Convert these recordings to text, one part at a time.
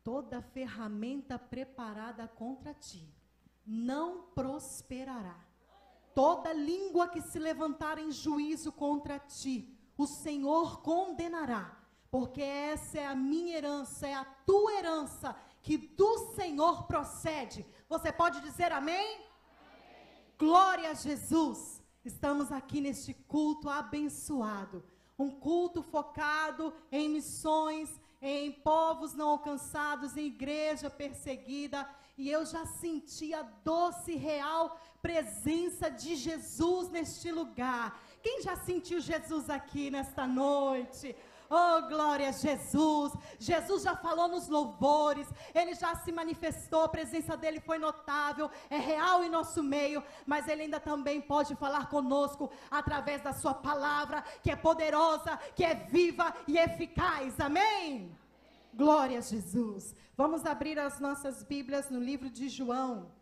toda ferramenta preparada contra ti não prosperará. Toda língua que se levantar em juízo contra ti, o Senhor condenará. Porque essa é a minha herança, é a tua herança, que do Senhor procede. Você pode dizer amém? Amém. Glória a Jesus. Estamos aqui neste culto abençoado. Um culto focado em missões, em povos não alcançados, em igreja perseguida. E eu já senti a doce e real presença de Jesus neste lugar. Quem já sentiu Jesus aqui nesta noite? Oh, glória a Jesus. Jesus já falou nos louvores, Ele já se manifestou, a presença dEle foi notável, é real em nosso meio, mas Ele ainda também pode falar conosco através da sua palavra, que é poderosa, que é viva e eficaz, amém? Glória a Jesus. Vamos abrir as nossas Bíblias no livro de João.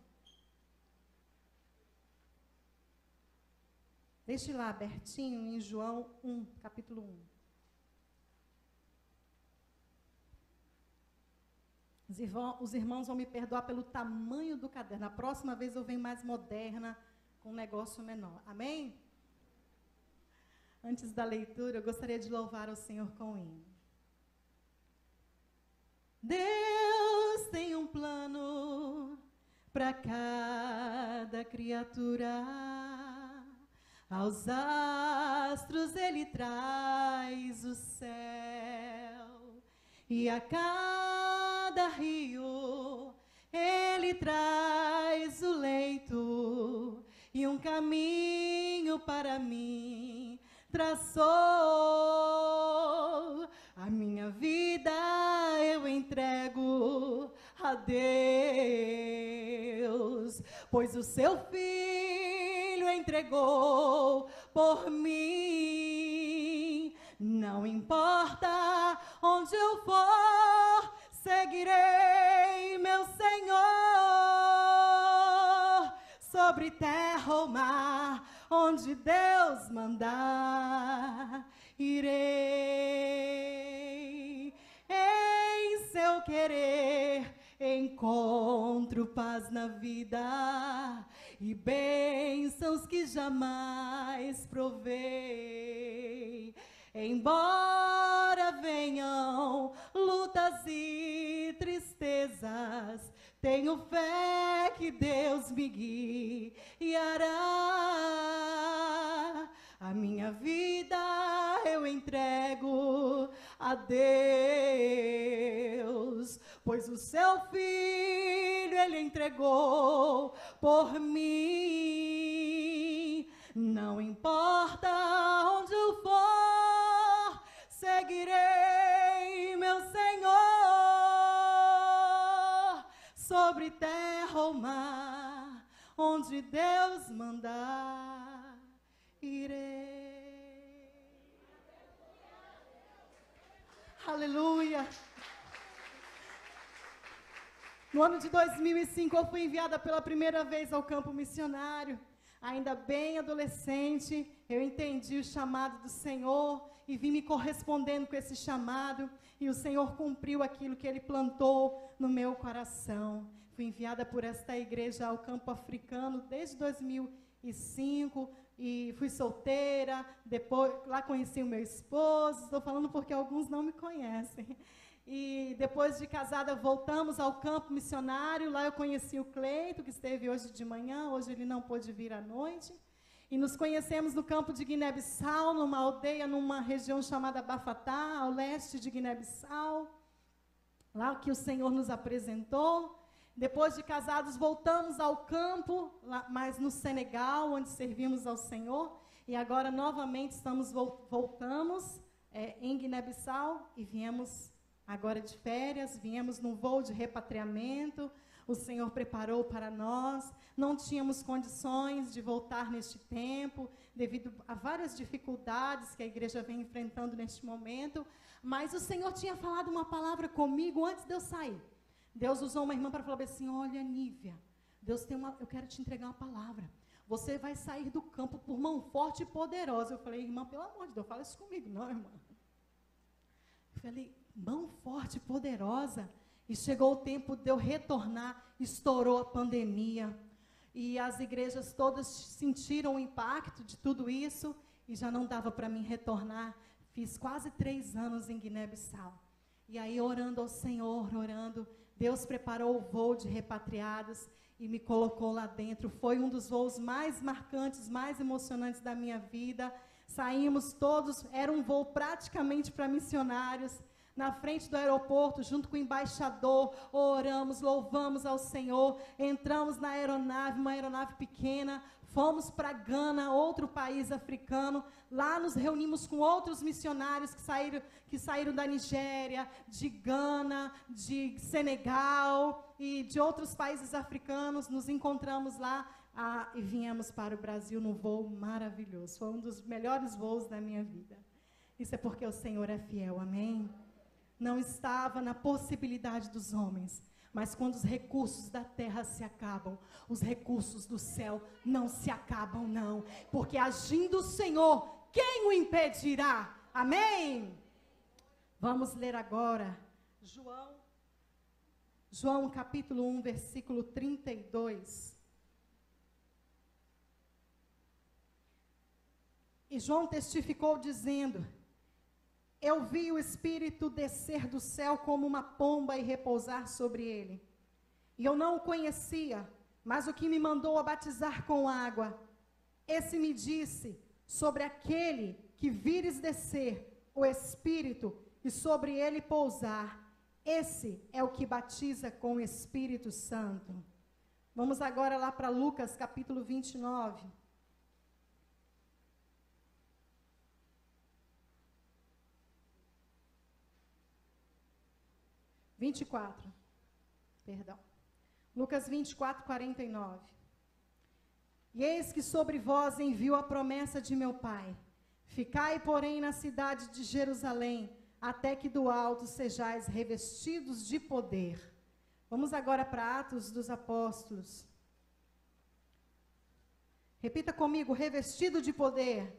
Deixe lá abertinho em João 1, capítulo 1. Os irmãos vão me perdoar pelo tamanho do caderno. Na próxima vez eu venho mais moderna, com um negócio menor. Amém? Antes da leitura, eu gostaria de louvar ao Senhor com o hino. Deus tem um plano para cada criatura. Aos astros Ele traz o céu. E a cada rio Ele traz o leito, e um caminho para mim traçou. A minha vida eu entrego a Deus, pois o seu Filho entregou por mim. Não importa onde eu for, seguirei meu Senhor. Sobre terra ou mar, onde Deus mandar, irei. Em seu querer encontro paz na vida e bênçãos que jamais provei. Embora venham lutas e tristezas, tenho fé que Deus me guiará. A minha vida eu entrego a Deus, pois o seu Filho Ele entregou por mim. Não importa onde eu for, seguirei meu Senhor. Sobre terra ou mar, onde Deus mandar, irei. Aleluia. No ano de 2005 eu fui enviada pela primeira vez ao campo missionário. Ainda bem adolescente, eu entendi o chamado do Senhor e vim me correspondendo com esse chamado, e o Senhor cumpriu aquilo que Ele plantou no meu coração. Fui enviada por esta igreja ao campo africano desde 2005 e fui solteira. Depois lá conheci o meu esposo, estou falando porque alguns não me conhecem. E depois de casada, voltamos ao campo missionário. Lá eu conheci o Cleito, que esteve hoje de manhã. Hoje ele não pôde vir à noite. E nos conhecemos no campo de Guiné-Bissau, numa aldeia, numa região chamada Bafatá, ao leste de Guiné-Bissau. Lá que o Senhor nos apresentou. Depois de casados, voltamos ao campo, lá, mas no Senegal, onde servimos ao Senhor. E agora, novamente, voltamos em Guiné-Bissau e viemos agora de férias, viemos num voo de repatriamento. O Senhor preparou para nós. Não tínhamos condições de voltar neste tempo, devido a várias dificuldades que a igreja vem enfrentando neste momento. Mas o Senhor tinha falado uma palavra comigo antes de eu sair. Deus usou uma irmã para falar assim: olha, Nívia, eu quero te entregar uma palavra. Você vai sair do campo por mão forte e poderosa. Eu falei: irmã, pelo amor de Deus, fala isso comigo. Não, irmã. Eu falei: mão forte e poderosa. E chegou o tempo de eu retornar, estourou a pandemia. E as igrejas todas sentiram o impacto de tudo isso e já não dava para mim retornar. Fiz quase 3 anos em Guiné-Bissau. E aí, orando ao Senhor, orando, Deus preparou o voo de repatriados e me colocou lá dentro. Foi um dos voos mais marcantes, mais emocionantes da minha vida. Saímos todos, era um voo praticamente para missionários. Na frente do aeroporto, junto com o embaixador, oramos, louvamos ao Senhor, entramos na aeronave, uma aeronave pequena, fomos para Gana, outro país africano, lá nos reunimos com outros missionários que saíram da Nigéria, de Gana, de Senegal e de outros países africanos, nos encontramos lá e viemos para o Brasil num voo maravilhoso, foi um dos melhores voos da minha vida. Isso é porque o Senhor é fiel, amém? Não estava na possibilidade dos homens, mas quando os recursos da terra se acabam, os recursos do céu não se acabam, não. Porque agindo o Senhor, quem o impedirá? Amém? Vamos ler agora João capítulo 1, versículo 32. E João testificou dizendo: eu vi o Espírito descer do céu como uma pomba e repousar sobre ele. E eu não o conhecia, mas o que me mandou a batizar com água, esse me disse, sobre aquele que vires descer o Espírito e sobre ele pousar, esse é o que batiza com o Espírito Santo. Vamos agora lá para Lucas capítulo 29. 24, perdão. Lucas 24, 49. E eis que sobre vós envio a promessa de meu Pai. Ficai, porém, na cidade de Jerusalém, até que do alto sejais revestidos de poder. Vamos agora para Atos dos Apóstolos. Repita comigo, revestido de poder.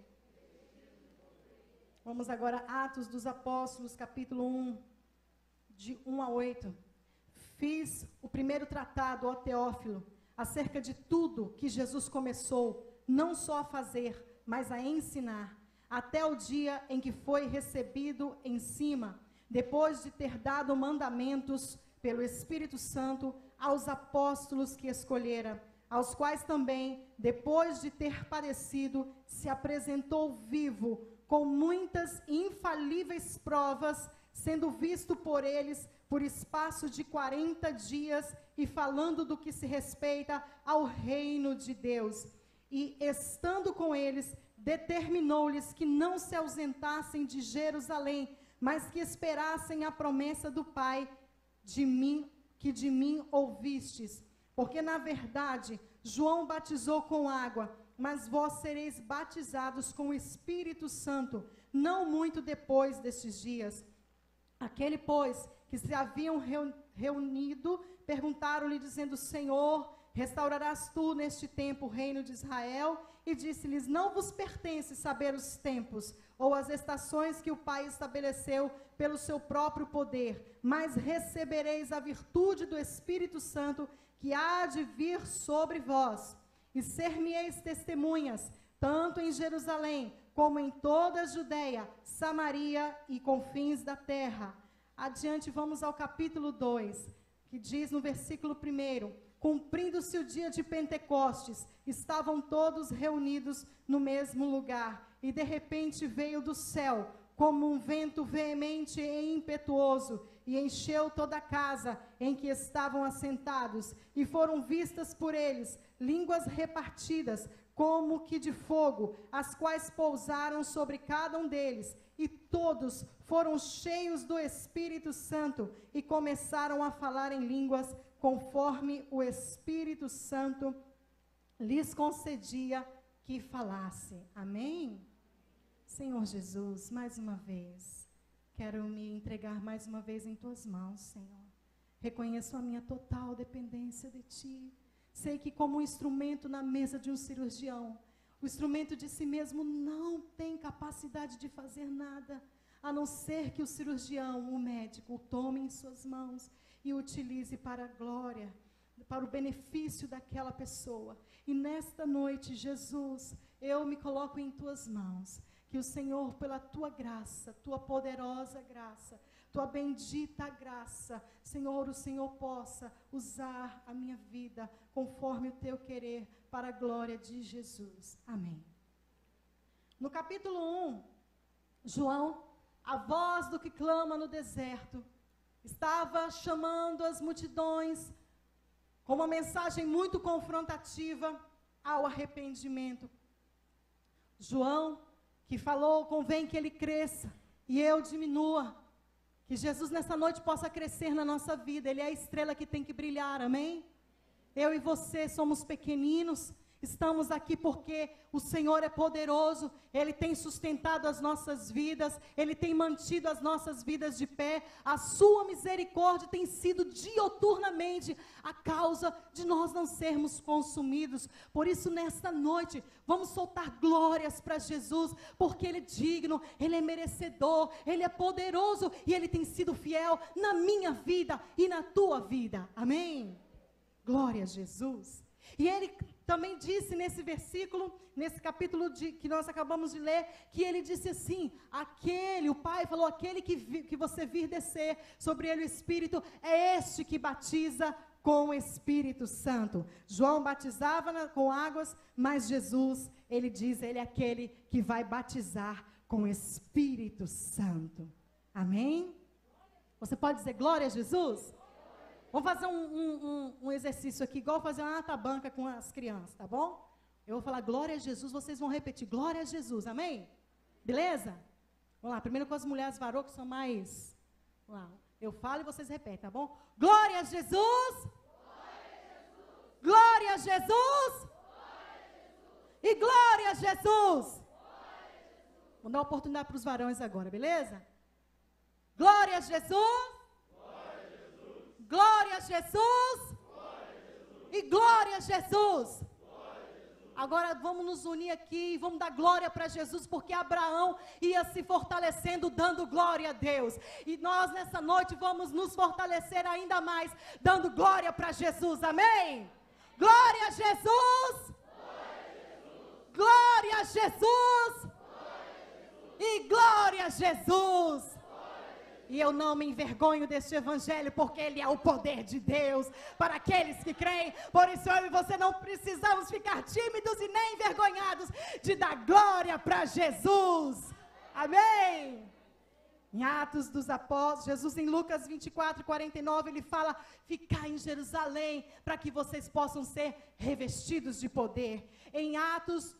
Vamos agora a Atos dos Apóstolos, capítulo 1. De 1 a 8, fiz o primeiro tratado, ó Teófilo, acerca de tudo que Jesus começou, não só a fazer, mas a ensinar, até o dia em que foi recebido em cima, depois de ter dado mandamentos pelo Espírito Santo aos apóstolos que escolhera, aos quais também, depois de ter padecido, se apresentou vivo, com muitas infalíveis provas, sendo visto por eles por espaço de 40 dias e falando do que se respeita ao reino de Deus. E estando com eles, determinou-lhes que não se ausentassem de Jerusalém, mas que esperassem a promessa do Pai que de mim ouvistes. Porque na verdade, João batizou com água, mas vós sereis batizados com o Espírito Santo, não muito depois destes dias. Aquele, pois, que se haviam reunido, perguntaram-lhe, dizendo: Senhor, restaurarás tu neste tempo o reino de Israel? E disse-lhes: não vos pertence saber os tempos, ou as estações que o Pai estabeleceu pelo seu próprio poder, mas recebereis a virtude do Espírito Santo, que há de vir sobre vós. E ser-me-eis testemunhas, tanto em Jerusalém, como em toda a Judeia, Samaria e confins da terra. Adiante, vamos ao capítulo 2, que diz no versículo 1, cumprindo-se o dia de Pentecostes, estavam todos reunidos no mesmo lugar, e de repente veio do céu, como um vento veemente e impetuoso, e encheu toda a casa em que estavam assentados, e foram vistas por eles línguas repartidas, como que de fogo, as quais pousaram sobre cada um deles, e todos foram cheios do Espírito Santo, e começaram a falar em línguas, conforme o Espírito Santo lhes concedia que falasse. Amém? Senhor Jesus, mais uma vez, quero me entregar mais uma vez em tuas mãos, Senhor. Reconheço a minha total dependência de ti. Sei que como um instrumento na mesa de um cirurgião, o instrumento de si mesmo não tem capacidade de fazer nada, a não ser que o cirurgião, o médico, o tome em suas mãos e utilize para a glória, para o benefício daquela pessoa. E nesta noite, Jesus, eu me coloco em tuas mãos. Que o Senhor, pela tua graça, tua poderosa graça, tua bendita graça, Senhor, o Senhor possa usar a minha vida conforme o teu querer, para a glória de Jesus. Amém. No capítulo 1, João, a voz do que clama no deserto, estava chamando as multidões com uma mensagem muito confrontativa ao arrependimento. João, que falou, convém que ele cresça e eu diminua. Que Jesus nessa noite possa crescer na nossa vida. Ele é a estrela que tem que brilhar, amém? Eu e você somos pequeninos, estamos aqui porque o Senhor é poderoso, Ele tem sustentado as nossas vidas, Ele tem mantido as nossas vidas de pé, a sua misericórdia tem sido dioturnamente a causa de nós não sermos consumidos. Por isso nesta noite, vamos soltar glórias para Jesus, porque Ele é digno, Ele é merecedor, Ele é poderoso e Ele tem sido fiel na minha vida e na tua vida, amém? Glória a Jesus. E Ele também disse nesse versículo, nesse capítulo que nós acabamos de ler, que ele disse assim, o Pai falou, aquele que você vir descer sobre ele o Espírito, é este que batiza com o Espírito Santo. João batizava com águas, mas Jesus, ele diz, ele é aquele que vai batizar com o Espírito Santo. Amém? Você pode dizer glória a Jesus? Vamos fazer um exercício aqui, igual fazer uma atabanca com as crianças, tá bom? Eu vou falar glória a Jesus, vocês vão repetir glória a Jesus, amém? Beleza? Vamos lá, primeiro com as mulheres varô que são mais... Vamos lá, eu falo e vocês repetem, tá bom? Glória a Jesus! Glória a Jesus! Glória a Jesus! E glória a Jesus! Vou dar uma oportunidade para os varões agora, beleza? Glória a Jesus! Glória a Jesus! Glória a Jesus! E glória a Jesus! Glória a Jesus! Agora vamos nos unir aqui e vamos dar glória para Jesus, porque Abraão ia se fortalecendo, dando glória a Deus. E nós nessa noite vamos nos fortalecer ainda mais, dando glória para Jesus, amém? Glória a Jesus! Glória a Jesus! E glória a Jesus! E eu não me envergonho deste evangelho, porque ele é o poder de Deus para aqueles que creem. Por isso eu e você não precisamos ficar tímidos e nem envergonhados de dar glória para Jesus. Amém? Em Atos dos Apóstolos, Jesus em Lucas 24, 49, ele fala, ficai em Jerusalém, para que vocês possam ser revestidos de poder. Em Atos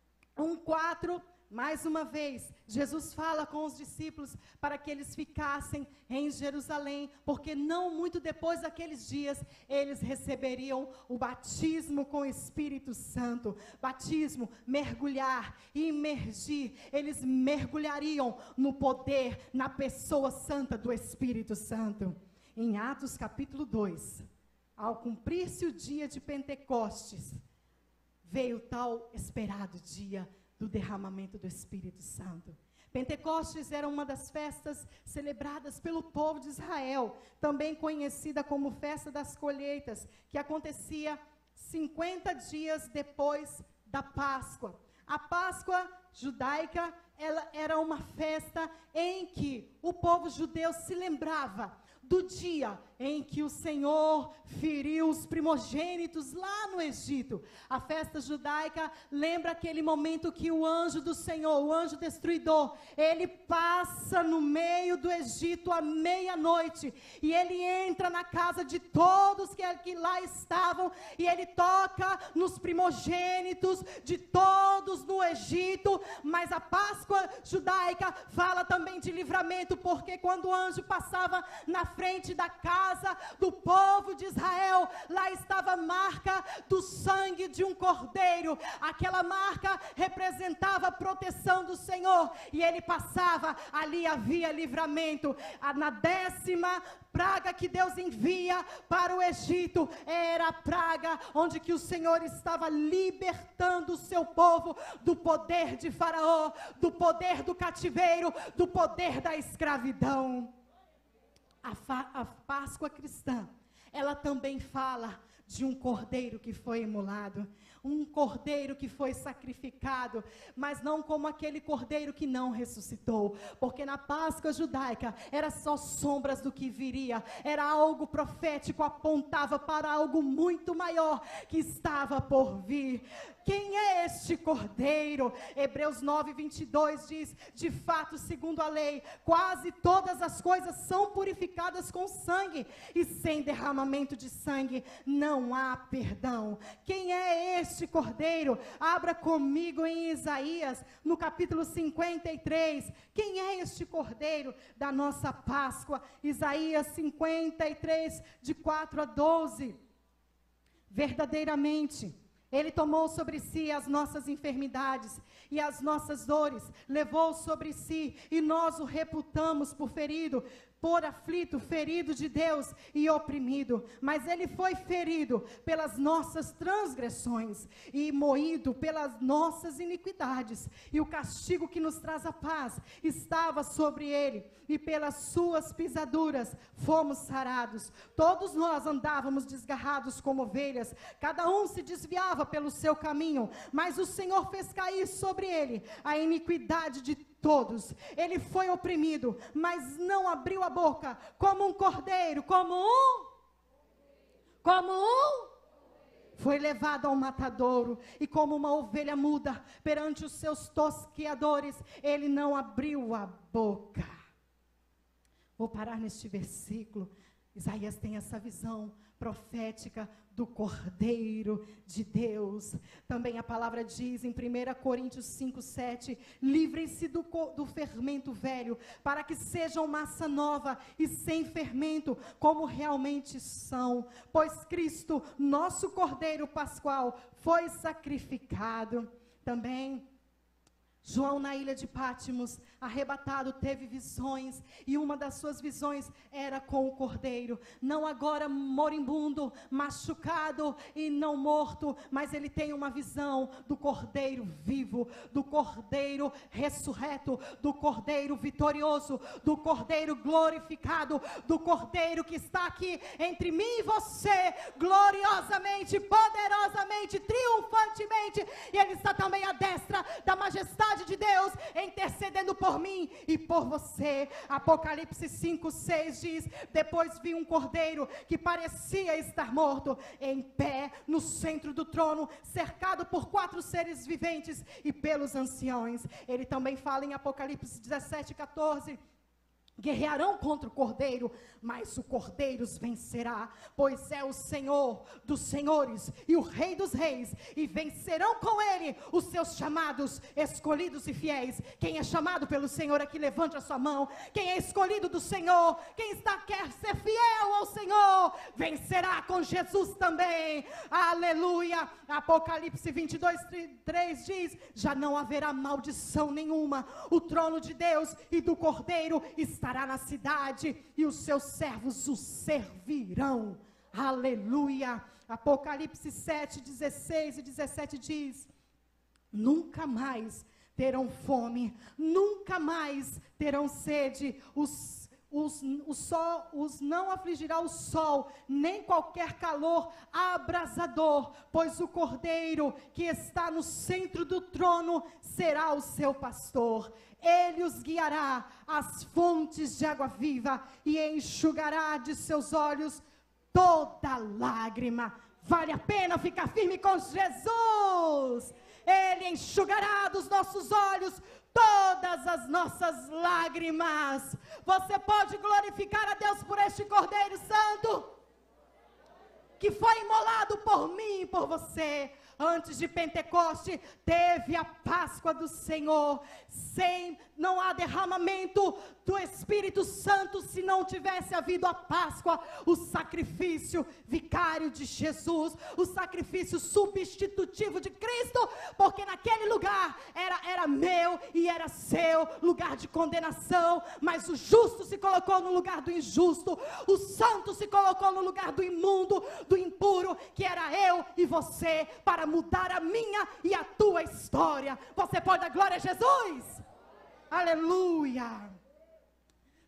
1:4, mais uma vez, Jesus fala com os discípulos para que eles ficassem em Jerusalém, porque não muito depois daqueles dias, eles receberiam o batismo com o Espírito Santo. Batismo, mergulhar, imergir, eles mergulhariam no poder, na pessoa santa do Espírito Santo. Em Atos capítulo 2, ao cumprir-se o dia de Pentecostes, veio o tal esperado dia do derramamento do Espírito Santo. Pentecostes era uma das festas celebradas pelo povo de Israel, também conhecida como festa das colheitas, que acontecia 50 dias depois da Páscoa. A Páscoa judaica, ela era uma festa em que o povo judeu se lembrava do dia em que o Senhor feriu os primogênitos lá no Egito. A festa judaica lembra aquele momento que o anjo do Senhor, o anjo destruidor, ele passa no meio do Egito à meia-noite, e ele entra na casa de todos que lá estavam, e ele toca nos primogênitos de todos no Egito. Mas a Páscoa judaica fala também de livramento, porque quando o anjo passava na frente da casa do povo de Israel, lá estava a marca do sangue de um cordeiro. Aquela marca representava a proteção do Senhor, e ele passava, ali havia livramento. Na 10ª praga que Deus envia para o Egito, era a praga onde que o Senhor estava libertando o seu povo do poder de Faraó, do poder do cativeiro, do poder da escravidão. A Páscoa cristã, ela também fala de um cordeiro que foi imolado, um cordeiro que foi sacrificado, mas não como aquele cordeiro que não ressuscitou, porque na Páscoa judaica era só sombras do que viria, era algo profético, apontava para algo muito maior que estava por vir. Quem é este cordeiro? Hebreus 9:22 diz: de fato, segundo a lei, quase todas as coisas são purificadas com sangue, e sem derramamento de sangue não há perdão. Quem é este cordeiro? Abra comigo em Isaías, no capítulo 53. Quem é este cordeiro da nossa Páscoa? Isaías 53, de 4 a 12. Verdadeiramente, Ele tomou sobre si as nossas enfermidades e as nossas dores, levou sobre si, e nós o reputamos por ferido, por aflito, ferido de Deus e oprimido. Mas Ele foi ferido pelas nossas transgressões e moído pelas nossas iniquidades. E o castigo que nos traz a paz estava sobre Ele, e pelas suas pisaduras fomos sarados. Todos nós andávamos desgarrados como ovelhas, cada um se desviava pelo seu caminho, mas o Senhor fez cair sobre Ele a iniquidade de todos. Ele foi oprimido, mas não abriu a boca, como um cordeiro, foi levado ao matadouro, e como uma ovelha muda perante os seus tosqueadores, ele não abriu a boca. Vou parar neste versículo. Isaías tem essa visão profética do Cordeiro de Deus. Também a palavra diz em 1 Coríntios 5:7, livrem-se do fermento velho, para que sejam massa nova e sem fermento, como realmente são, pois Cristo, nosso Cordeiro Pascual, foi sacrificado. Também João, na ilha de Pátimos, arrebatado, teve visões, e uma das suas visões era com o cordeiro, não agora moribundo, machucado e não morto, mas ele tem uma visão do cordeiro vivo, do cordeiro ressurreto, do cordeiro vitorioso, do cordeiro glorificado, do cordeiro que está aqui entre mim e você, gloriosamente, poderosamente, triunfantemente, e ele está também à destra da majestade de Deus, intercedendo por mim e por você. Apocalipse 5:6 diz: depois vi um cordeiro que parecia estar morto, em pé no centro do trono, cercado por 4 seres viventes e pelos anciões. Ele também fala em Apocalipse 17:14: guerrearão contra o cordeiro, mas o cordeiro os vencerá, pois é o Senhor dos senhores e o Rei dos reis, e vencerão com ele os seus chamados, escolhidos e fiéis. Quem é chamado pelo Senhor aqui, levante a sua mão. Quem é escolhido do Senhor, quem quer ser fiel ao Senhor, vencerá com Jesus também. Aleluia. Apocalipse 22:3 diz: já não haverá maldição nenhuma, o trono de Deus e do Cordeiro estará na cidade, e os seus servos o servirão. Aleluia. Apocalipse 7:16 e 17 diz: nunca mais terão fome, nunca mais terão sede, os não afligirá o sol, nem qualquer calor abrasador, pois o cordeiro que está no centro do trono será o seu pastor. Ele os guiará às fontes de água viva, e enxugará de seus olhos toda lágrima. Vale a pena ficar firme com Jesus. Ele enxugará dos nossos olhos todas as nossas lágrimas. Você pode glorificar a Deus por este Cordeiro Santo, que foi imolado por mim e por você. Antes de Pentecoste, teve a Páscoa do Senhor. Não há derramamento do Espírito Santo se não tivesse havido a Páscoa, o sacrifício vicário de Jesus, o sacrifício substitutivo de Cristo, porque naquele lugar era meu e era seu lugar de condenação, mas o justo se colocou no lugar do injusto, o santo se colocou no lugar do imundo, do impuro, que era eu e você, para mudar a minha e a tua história. Você pode dar glória a Jesus? Aleluia.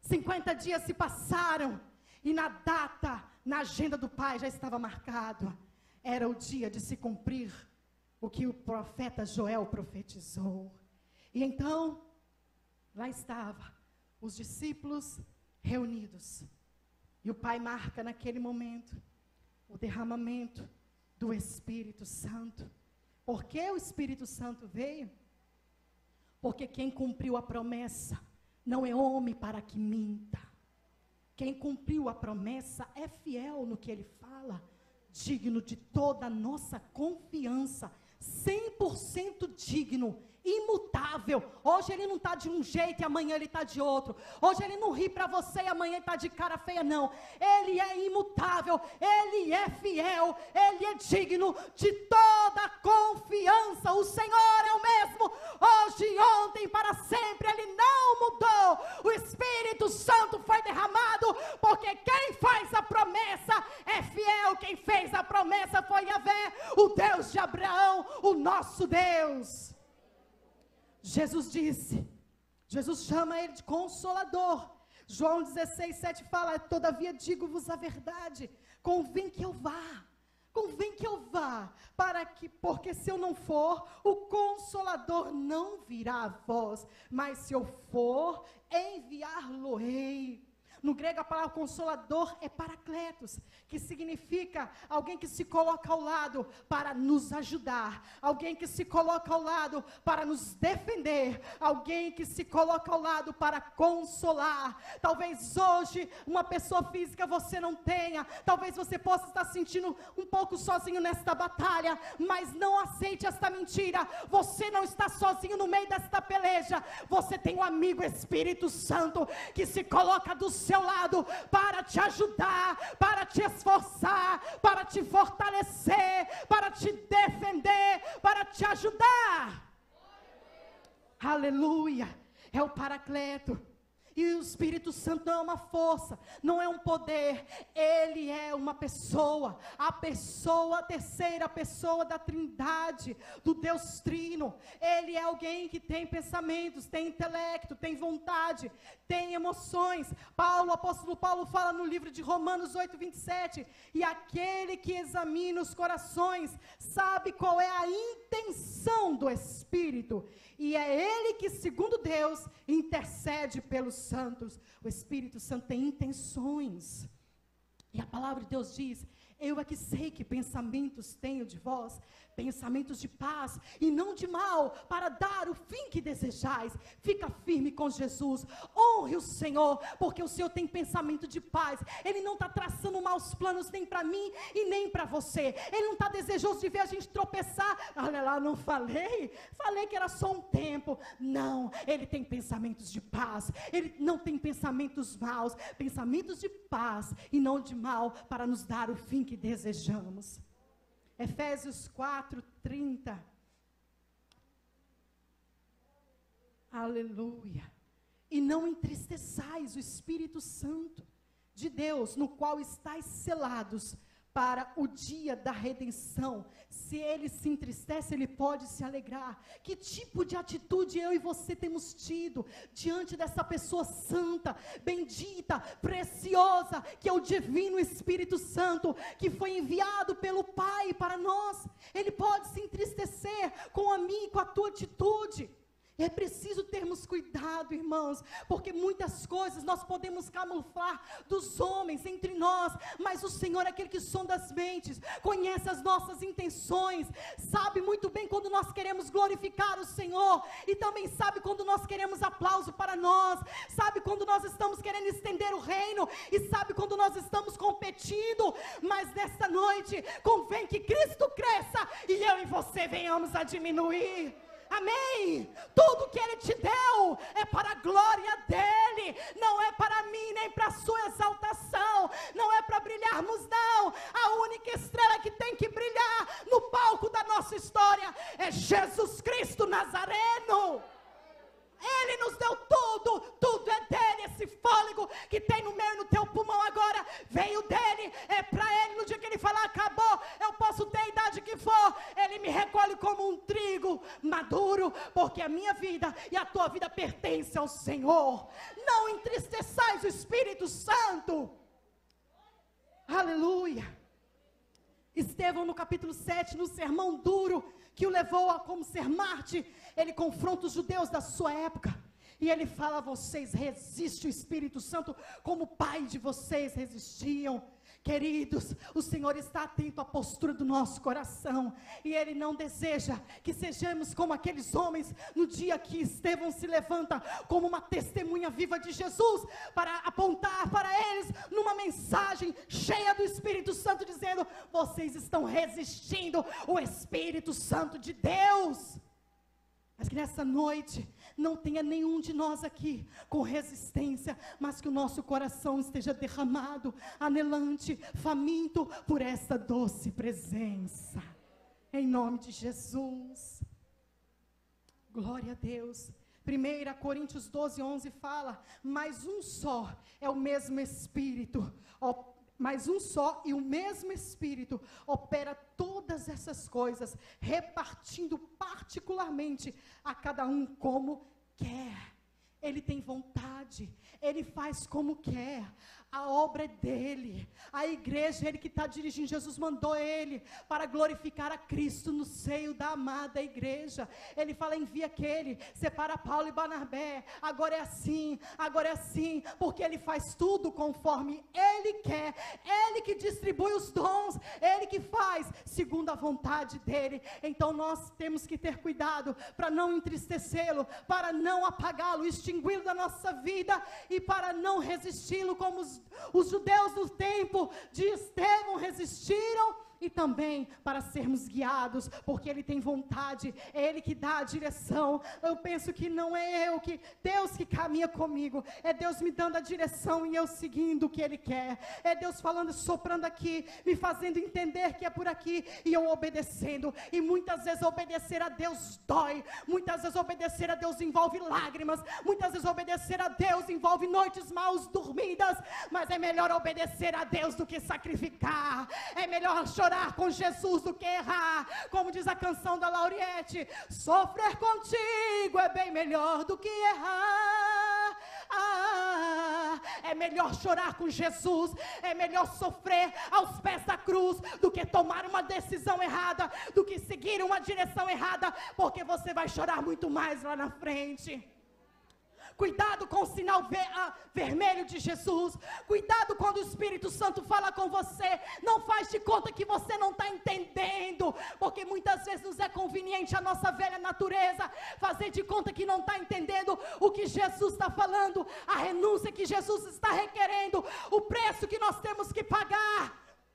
50 dias se passaram e na data, na agenda do pai já estava marcado. Era o dia de se cumprir o que o profeta Joel profetizou. E então, lá estava os discípulos reunidos. E o pai marca naquele momento o derramamento do Espírito Santo. Por que o Espírito Santo veio? Porque quem cumpriu a promessa não é homem para que minta. Quem cumpriu a promessa é fiel no que ele fala, digno de toda a nossa confiança, 100% digno, imutável. Hoje ele não está de um jeito e amanhã ele está de outro. Hoje ele não ri para você e amanhã está de cara feia, não. Ele é imutável, ele é fiel, ele é digno de toda a confiança. O Senhor é o mesmo, hoje, ontem, para sempre. Ele não mudou. O Espírito Santo foi derramado, porque quem faz a promessa é fiel. Quem fez a promessa foi Yahvé, o Deus de Abraão, o nosso Deus. Jesus disse, Jesus chama ele de Consolador. João 16:7 fala: todavia digo-vos a verdade, convém que eu vá, porque se eu não for, o Consolador não virá a vós, mas se eu for, enviar-lo-ei. No grego a palavra consolador é paracletos, que significa alguém que se coloca ao lado para nos ajudar, alguém que se coloca ao lado para nos defender, alguém que se coloca ao lado para consolar. Talvez hoje uma pessoa física você não tenha, talvez você possa estar sentindo um pouco sozinho nesta batalha, mas não aceite esta mentira. Você não está sozinho no meio desta peleja, você tem um amigo Espírito Santo que se coloca do seu lado para te ajudar, para te esforçar, para te fortalecer, para te defender, para te ajudar. Aleluia, é o Paracleto. E o Espírito Santo não é uma força, não é um poder, ele é uma pessoa, a terceira pessoa da Trindade, do Deus Trino. Ele é alguém que tem pensamentos, tem intelecto, tem vontade, tem emoções. O apóstolo Paulo fala no livro de Romanos 8:27, e aquele que examina os corações sabe qual é a intenção do Espírito, e é ele que, segundo Deus, intercede pelos santos. O Espírito Santo tem intenções, e a palavra de Deus diz: eu é que sei que pensamentos tenho de vós, pensamentos de paz e não de mal, para dar o fim que desejais. Fica firme com Jesus, honre o Senhor, porque o Senhor tem pensamento de paz. Ele não está traçando maus planos nem para mim e nem para você. Ele não está desejoso de ver a gente tropeçar. Olha lá, não falei que era só um tempo. Não, ele tem pensamentos de paz, ele não tem pensamentos maus, pensamentos de paz e não de mal, para nos dar o fim que desejamos. Efésios 4:30. Aleluia. E não entristeçais o Espírito Santo de Deus, no qual estáis selados para o dia da redenção. Se ele se entristece, ele pode se alegrar. Que tipo de atitude eu e você temos tido diante dessa pessoa santa, bendita, preciosa, que é o divino Espírito Santo, que foi enviado pelo Pai para nós? Ele pode se entristecer com a minha e com a tua atitude. É preciso termos cuidado, irmãos, porque muitas coisas nós podemos camuflar dos homens entre nós, mas o Senhor é aquele que sonda as mentes, conhece as nossas intenções, sabe muito bem quando nós queremos glorificar o Senhor, e também sabe quando nós queremos aplauso para nós, sabe quando nós estamos querendo estender o reino, e sabe quando nós estamos competindo. Mas nesta noite, convém que Cristo cresça, e eu e você venhamos a diminuir. Amém? Tudo que Ele te deu é para a glória dEle, não é para mim, nem para a sua exaltação, não é para brilharmos, não. A única estrela que tem que brilhar no palco da nossa história é Jesus Cristo Nazareno. Ele nos deu tudo, tudo é dele. Esse fôlego que tem no meu e no teu pulmão agora veio dele, é para ele. No dia que ele falar acabou, eu posso ter a idade que for, ele me recolhe como um trigo maduro, porque porque a minha vida e a tua vida pertencem ao Senhor. Não entristeçais o Espírito Santo. Aleluia. Estevão, no capítulo 7, no sermão duro que o levou a como ser Marte, ele confronta os judeus da sua época. E ele fala a vocês: resiste o Espírito Santo como o pai de vocês resistiam. Queridos, o Senhor está atento à postura do nosso coração, e Ele não deseja que sejamos como aqueles homens, no dia que Estevão se levanta como uma testemunha viva de Jesus, para apontar para eles, numa mensagem cheia do Espírito Santo, dizendo: vocês estão resistindo o Espírito Santo de Deus. Mas que nessa noite não tenha nenhum de nós aqui com resistência, mas que o nosso coração esteja derramado, anelante, faminto por esta doce presença. Em nome de Jesus. Glória a Deus. 1 Coríntios 12:11 fala: mas um só é o mesmo Espírito, mas um só e o mesmo Espírito opera todas essas coisas, repartindo particularmente a cada um como quer. Ele tem vontade, Ele faz como quer. A obra é dele, a igreja é Ele que está dirigindo. Jesus mandou Ele para glorificar a Cristo no seio da amada igreja. Ele fala: envia aquele, separa Paulo e Barnabé, agora é assim, porque Ele faz tudo conforme Ele quer. Ele que distribui os dons, Ele que faz segundo a vontade dEle. Então nós temos que ter cuidado para não entristecê-lo, para não apagá-lo, extingui-lo da nossa vida, e para não resisti-lo como os judeus do tempo de Estevão resistiram, e também para sermos guiados, porque Ele tem vontade, é Ele que dá a direção. Eu penso que não é eu, que Deus que caminha comigo, é Deus me dando a direção e eu seguindo o que Ele quer, é Deus falando, soprando aqui, me fazendo entender que é por aqui, e eu obedecendo. E muitas vezes obedecer a Deus dói, muitas vezes obedecer a Deus envolve lágrimas, muitas vezes obedecer a Deus envolve noites mal dormidas, mas é melhor obedecer a Deus do que sacrificar, é melhor chorar com Jesus do que errar, como diz a canção da Lauriette: sofrer contigo é bem melhor do que errar. É melhor chorar com Jesus, é melhor sofrer aos pés da cruz do que tomar uma decisão errada, do que seguir uma direção errada, porque você vai chorar muito mais lá na frente. Cuidado com o sinal vermelho de Jesus. Cuidado quando o Espírito Santo fala com você. Não faz de conta que você não está entendendo, porque muitas vezes nos é conveniente a nossa velha natureza fazer de conta que não está entendendo o que Jesus está falando, a renúncia que Jesus está requerendo, o preço que nós temos que pagar.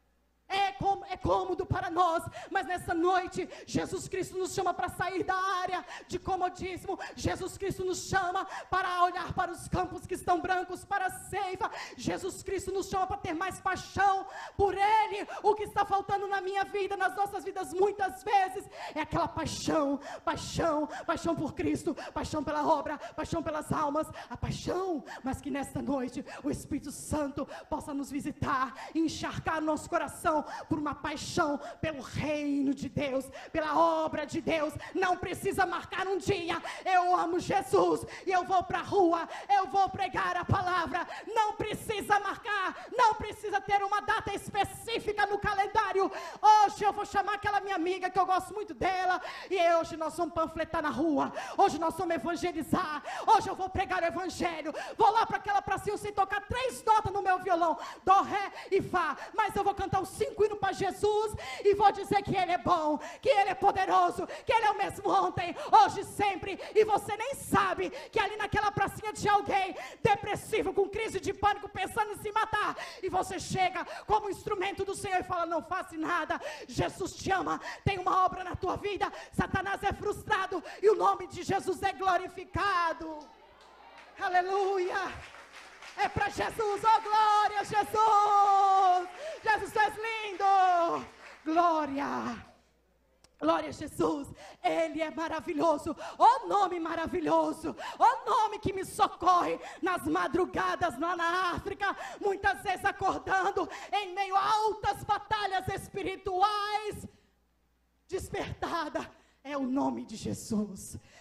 É cômodo para nós, mas nessa noite Jesus Cristo nos chama para sair da área de comodismo. Jesus Cristo nos chama para olhar para os campos que estão brancos, para a ceifa. Jesus Cristo nos chama para ter mais paixão por Ele. O que está faltando na minha vida, nas nossas vidas muitas vezes, é aquela paixão por Cristo, paixão pela obra, paixão pelas almas, a paixão. Mas que nesta noite o Espírito Santo possa nos visitar e encharcar nosso coração por uma paixão pelo reino de Deus, pela obra de Deus. Não precisa marcar um dia: eu amo Jesus e eu vou para a rua, eu vou pregar a palavra. Não precisa marcar, não precisa ter uma data específica no calendário. Hoje eu vou chamar aquela minha amiga que eu gosto muito dela, e hoje nós vamos panfletar na rua, hoje nós vamos evangelizar, hoje eu vou pregar o evangelho. Vou lá para aquela pracinha sem tocar 3 notas no meu violão, dó, ré e fá, mas eu vou cantar os 5 hinos para Jesus, e vou dizer que Ele é bom, que Ele é poderoso, que Ele é o mesmo ontem, hoje e sempre. E você nem sabe que ali naquela pracinha tinha alguém depressivo, com crise de pânico, pensando em se matar, e você chega como instrumento do Senhor e fala: não faça nada, Jesus te ama, tem uma obra na tua vida. Satanás é frustrado e o nome de Jesus é glorificado. Aleluia. É para Jesus, oh glória a Jesus. Jesus, tu és lindo. Glória. Glória a Jesus, Ele é maravilhoso, oh nome maravilhoso, oh nome que me socorre nas madrugadas lá na África, muitas vezes acordando em meio a altas batalhas espirituais, despertada. É o nome de Jesus,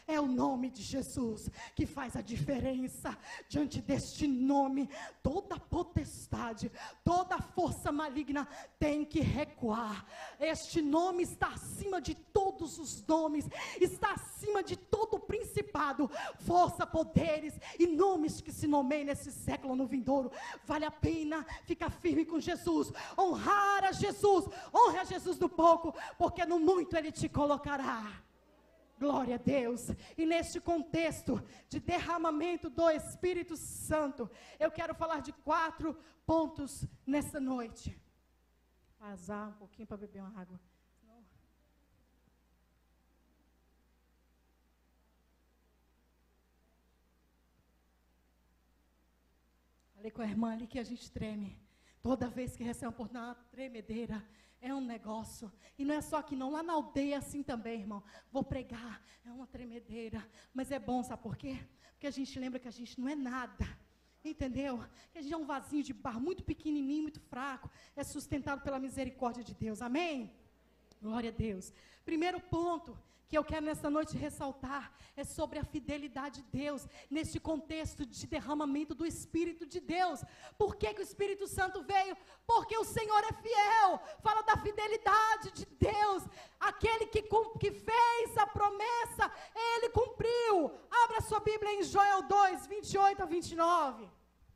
É o nome de Jesus que faz a diferença. Diante deste nome, toda potestade, toda força maligna tem que recuar. Este nome está acima de todos os nomes, está acima de todo principado, força, poderes e nomes que se nomeiem nesse século no vindouro. Vale a pena ficar firme com Jesus, honrar a Jesus, honre a Jesus no pouco, porque no muito Ele te colocará. Glória a Deus. E neste contexto de derramamento do Espírito Santo, eu quero falar de 4 pontos nessa noite. Vazar um pouquinho para beber uma água. Falei com a irmã ali que a gente treme. Toda vez que recebe uma oportunidade, uma tremedeira. É um negócio. E não é só aqui não, lá na aldeia assim também, irmão. Vou pregar, é uma tremedeira. Mas é bom, sabe por quê? Porque a gente lembra que a gente não é nada. Entendeu? Que a gente é um vasinho de barro muito pequenininho, muito fraco. É sustentado pela misericórdia de Deus. Amém? Glória a Deus. Primeiro ponto que eu quero nessa noite ressaltar é sobre a fidelidade de Deus, neste contexto de derramamento do Espírito de Deus. Por que o Espírito Santo veio? Porque o Senhor é fiel. Fala da fidelidade de Deus. Aquele que fez a promessa, Ele cumpriu. Abra sua Bíblia em Joel 2, 28 a 29.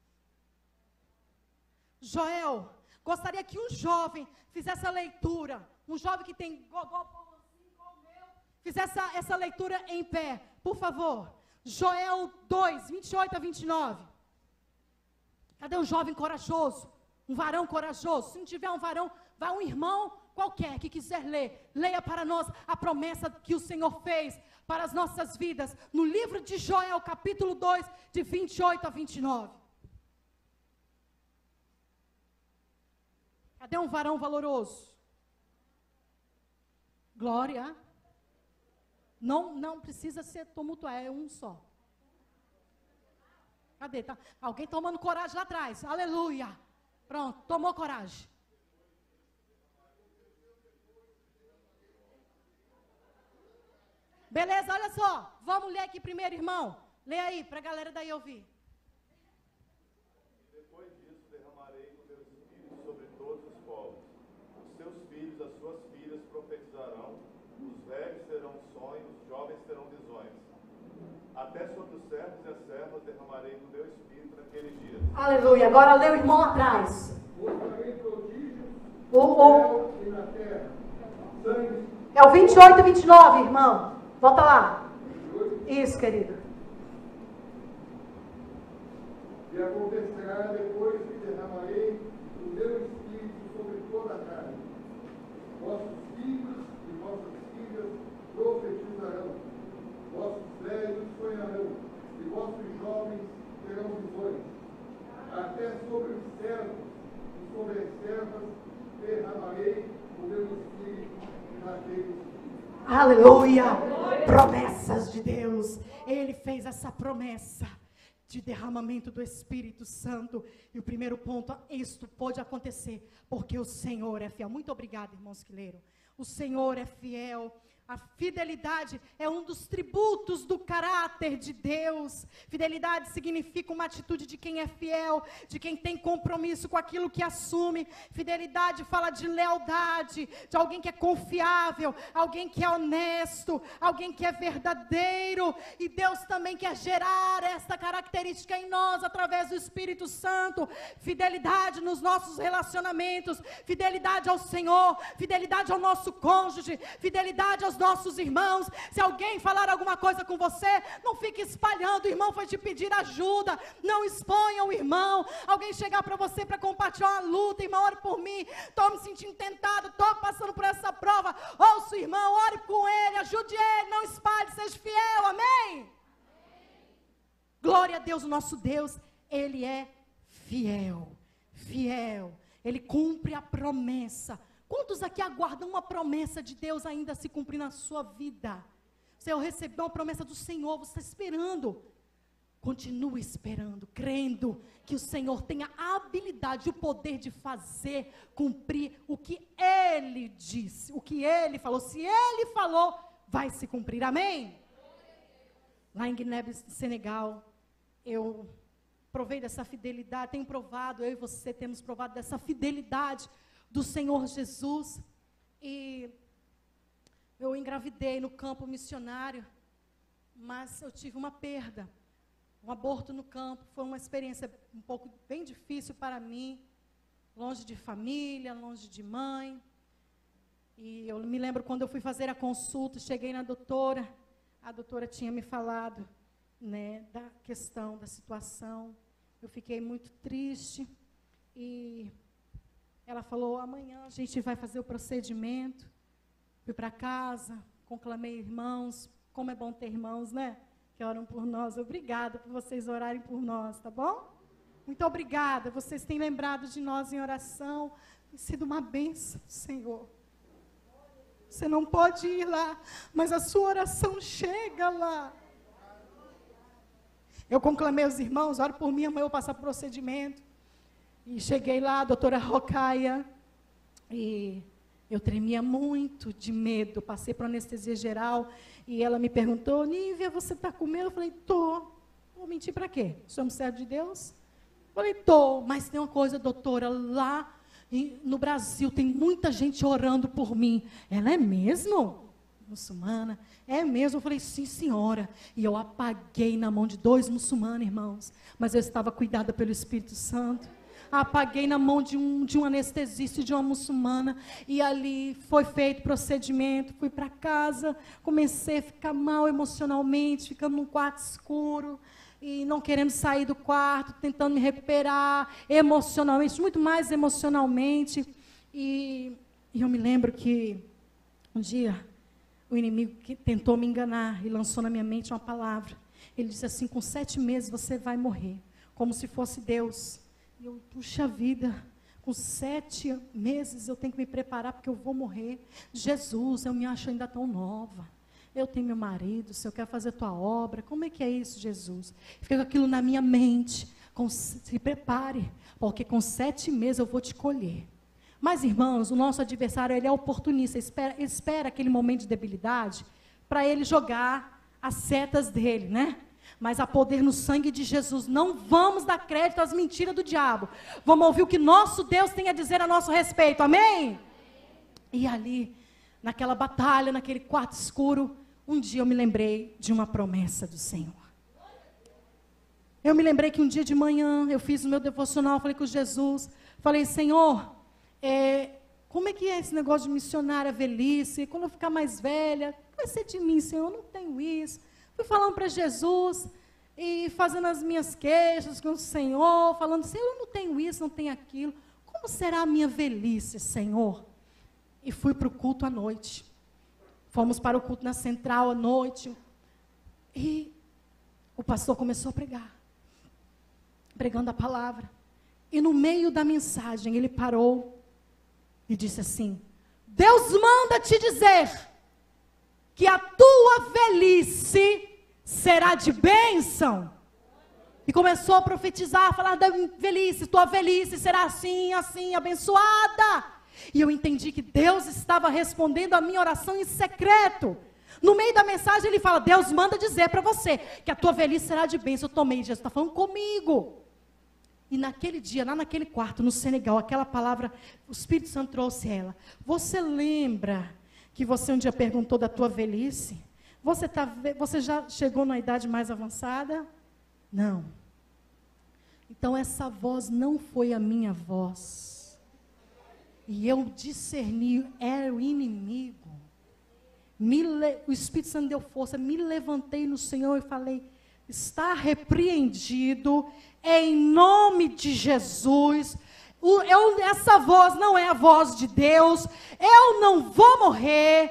Joel, gostaria que um jovem fizesse a leitura, um jovem que tem fizesse essa leitura em pé, por favor. Joel 2, 28 a 29. Cadê um jovem corajoso? Um varão corajoso? Se não tiver um varão, vai um irmão qualquer que quiser ler. Leia para nós a promessa que o Senhor fez para as nossas vidas. No livro de Joel, capítulo 2, de 28 a 29. Cadê um varão valoroso? Glória. Não precisa ser tumultuar, é um só. Cadê? Tá? Alguém tomando coragem lá atrás. Aleluia. Pronto, tomou coragem. Beleza, olha só. Vamos ler aqui primeiro, irmão. Lê aí, para a galera daí ouvir. Depois disso, derramarei o meu espírito sobre todos os povos. Os seus filhos, as suas filhas profetizarão. Os velhos terão sonhos, os jovens terão visões. Até sobre os servos e as servas derramarei do meu espírito naqueles dias. Aleluia. Agora lê o irmão atrás. É o 28 e 29, irmão. Volta lá. Isso, querido. E acontecerá depois que derramarei o meu espírito sobre toda a carne. Vossos filhos e vossas filhas profetizarão, vossos velhos sonharão, e vossos jovens terão visões. Até sobre os servos e sobre as servas derramarei o meu espírito naqueles dias. Aleluia! Promessas de Deus. Ele fez essa promessa de derramamento do Espírito Santo. E o primeiro ponto, isto pode acontecer porque o Senhor é fiel. Muito obrigada, irmãos que leram. O Senhor é fiel. A fidelidade é um dos tributos do caráter de Deus. Fidelidade significa uma atitude de quem é fiel, de quem tem compromisso com aquilo que assume. Fidelidade fala de lealdade, de alguém que é confiável, alguém que é honesto, alguém que é verdadeiro. E Deus também quer gerar essa característica em nós através do Espírito Santo. Fidelidade nos nossos relacionamentos, fidelidade ao Senhor, fidelidade ao nosso cônjuge, fidelidade aos nossos irmãos. Se alguém falar alguma coisa com você, não fique espalhando. O irmão foi te pedir ajuda, não exponha o irmão. Alguém chegar para você para compartilhar uma luta, irmão, ore por mim, estou me sentindo tentado, estou passando por essa prova, ouça o irmão, ore com ele, ajude ele, não espalhe, seja fiel, amém? Glória a Deus, o nosso Deus, Ele é fiel, fiel, Ele cumpre a promessa. Quantos aqui aguardam uma promessa de Deus ainda se cumprir na sua vida? Você recebeu uma promessa do Senhor, você está esperando. Continue esperando, crendo que o Senhor tem a habilidade, o poder de fazer, cumprir o que Ele disse, o que Ele falou. Se Ele falou, vai se cumprir, amém? lá em Guiné, Senegal, eu provei dessa fidelidade, tenho provado, eu e você temos provado dessa fidelidade do Senhor Jesus. E eu engravidei no campo missionário, mas eu tive uma perda, um aborto no campo. Foi uma experiência um pouco bem difícil para mim, longe de família, longe de mãe. E eu me lembro quando eu fui fazer a consulta, cheguei na doutora, a doutora tinha me falado, né, da questão, da situação. Eu fiquei muito triste e ela falou, amanhã a gente vai fazer o procedimento. Fui para casa, conclamei irmãos, como é bom ter irmãos, né, que oram por nós. Obrigada por vocês orarem por nós, tá bom? Muito obrigada, vocês têm lembrado de nós em oração, tem sido uma bênção, Senhor. Você não pode ir lá, mas a sua oração chega lá. Eu conclamei os irmãos, oro por mim, amanhã eu vou passar por procedimento. E cheguei lá, a doutora Rocaia, e eu tremia muito de medo, passei por anestesia geral, e ela me perguntou, Nívia, você está com medo? Eu falei, tô. Vou mentir para quê? Somos servos de Deus? Eu falei, tô, mas tem uma coisa, doutora, lá no Brasil tem muita gente orando por mim. Ela é mesmo? Muçulmana? É mesmo? Eu falei, sim, senhora. E eu apaguei na mão de 2 muçulmanos, irmãos, mas eu estava cuidada pelo Espírito Santo. Apaguei na mão de um anestesista e de uma muçulmana, e ali foi feito procedimento, fui para casa, comecei a ficar mal emocionalmente, ficando num quarto escuro, e não querendo sair do quarto, tentando me recuperar emocionalmente, muito mais emocionalmente, e eu me lembro que um dia o inimigo que tentou me enganar e lançou na minha mente uma palavra. Ele disse assim, com 7 meses você vai morrer, como se fosse Deus. E eu, puxa vida, com 7 meses eu tenho que me preparar porque eu vou morrer. Jesus, eu me acho ainda tão nova. Eu tenho meu marido, se eu quero fazer tua obra, como é que é isso, Jesus? Fica com aquilo na minha mente, se prepare, porque com 7 meses eu vou te colher. Mas, irmãos, o nosso adversário, ele é oportunista, espera aquele momento de debilidade para ele jogar as setas dele, né? Mas há poder no sangue de Jesus. Não vamos dar crédito às mentiras do diabo. Vamos ouvir o que nosso Deus tem a dizer a nosso respeito. Amém? E ali, naquela batalha, naquele quarto escuro, um dia eu me lembrei de uma promessa do Senhor. Eu me lembrei que um dia de manhã, eu fiz o meu devocional, falei com Jesus, falei, Senhor, como é que é esse negócio de missionária velhice? Quando eu ficar mais velha, o que vai ser de mim, Senhor? Eu não tenho isso. Fui falando para Jesus e fazendo as minhas queixas com o Senhor, falando, Senhor, eu não tenho isso, não tenho aquilo. Como será a minha velhice, Senhor? E fui para o culto à noite. Fomos para o culto na central à noite. E o pastor começou a pregar, pregando a palavra. E no meio da mensagem, ele parou e disse assim, Deus manda te dizer que a tua velhice será de bênção. E começou a profetizar, a falar da velhice, tua velhice será assim, assim, abençoada. E eu entendi que Deus estava respondendo a minha oração em secreto. No meio da mensagem ele fala, Deus manda dizer para você que a tua velhice será de bênção. Eu tomei, Jesus está falando comigo. E naquele dia, lá naquele quarto, no Senegal, aquela palavra, o Espírito Santo trouxe ela. Você lembra que você um dia perguntou da tua velhice? Você já chegou na idade mais avançada? Não. Então essa voz não foi a minha voz. E eu discerni, era o inimigo. O Espírito Santo deu força, me levantei no Senhor e falei, está repreendido em nome de Jesus. Essa voz não é a voz de Deus. Eu não vou morrer.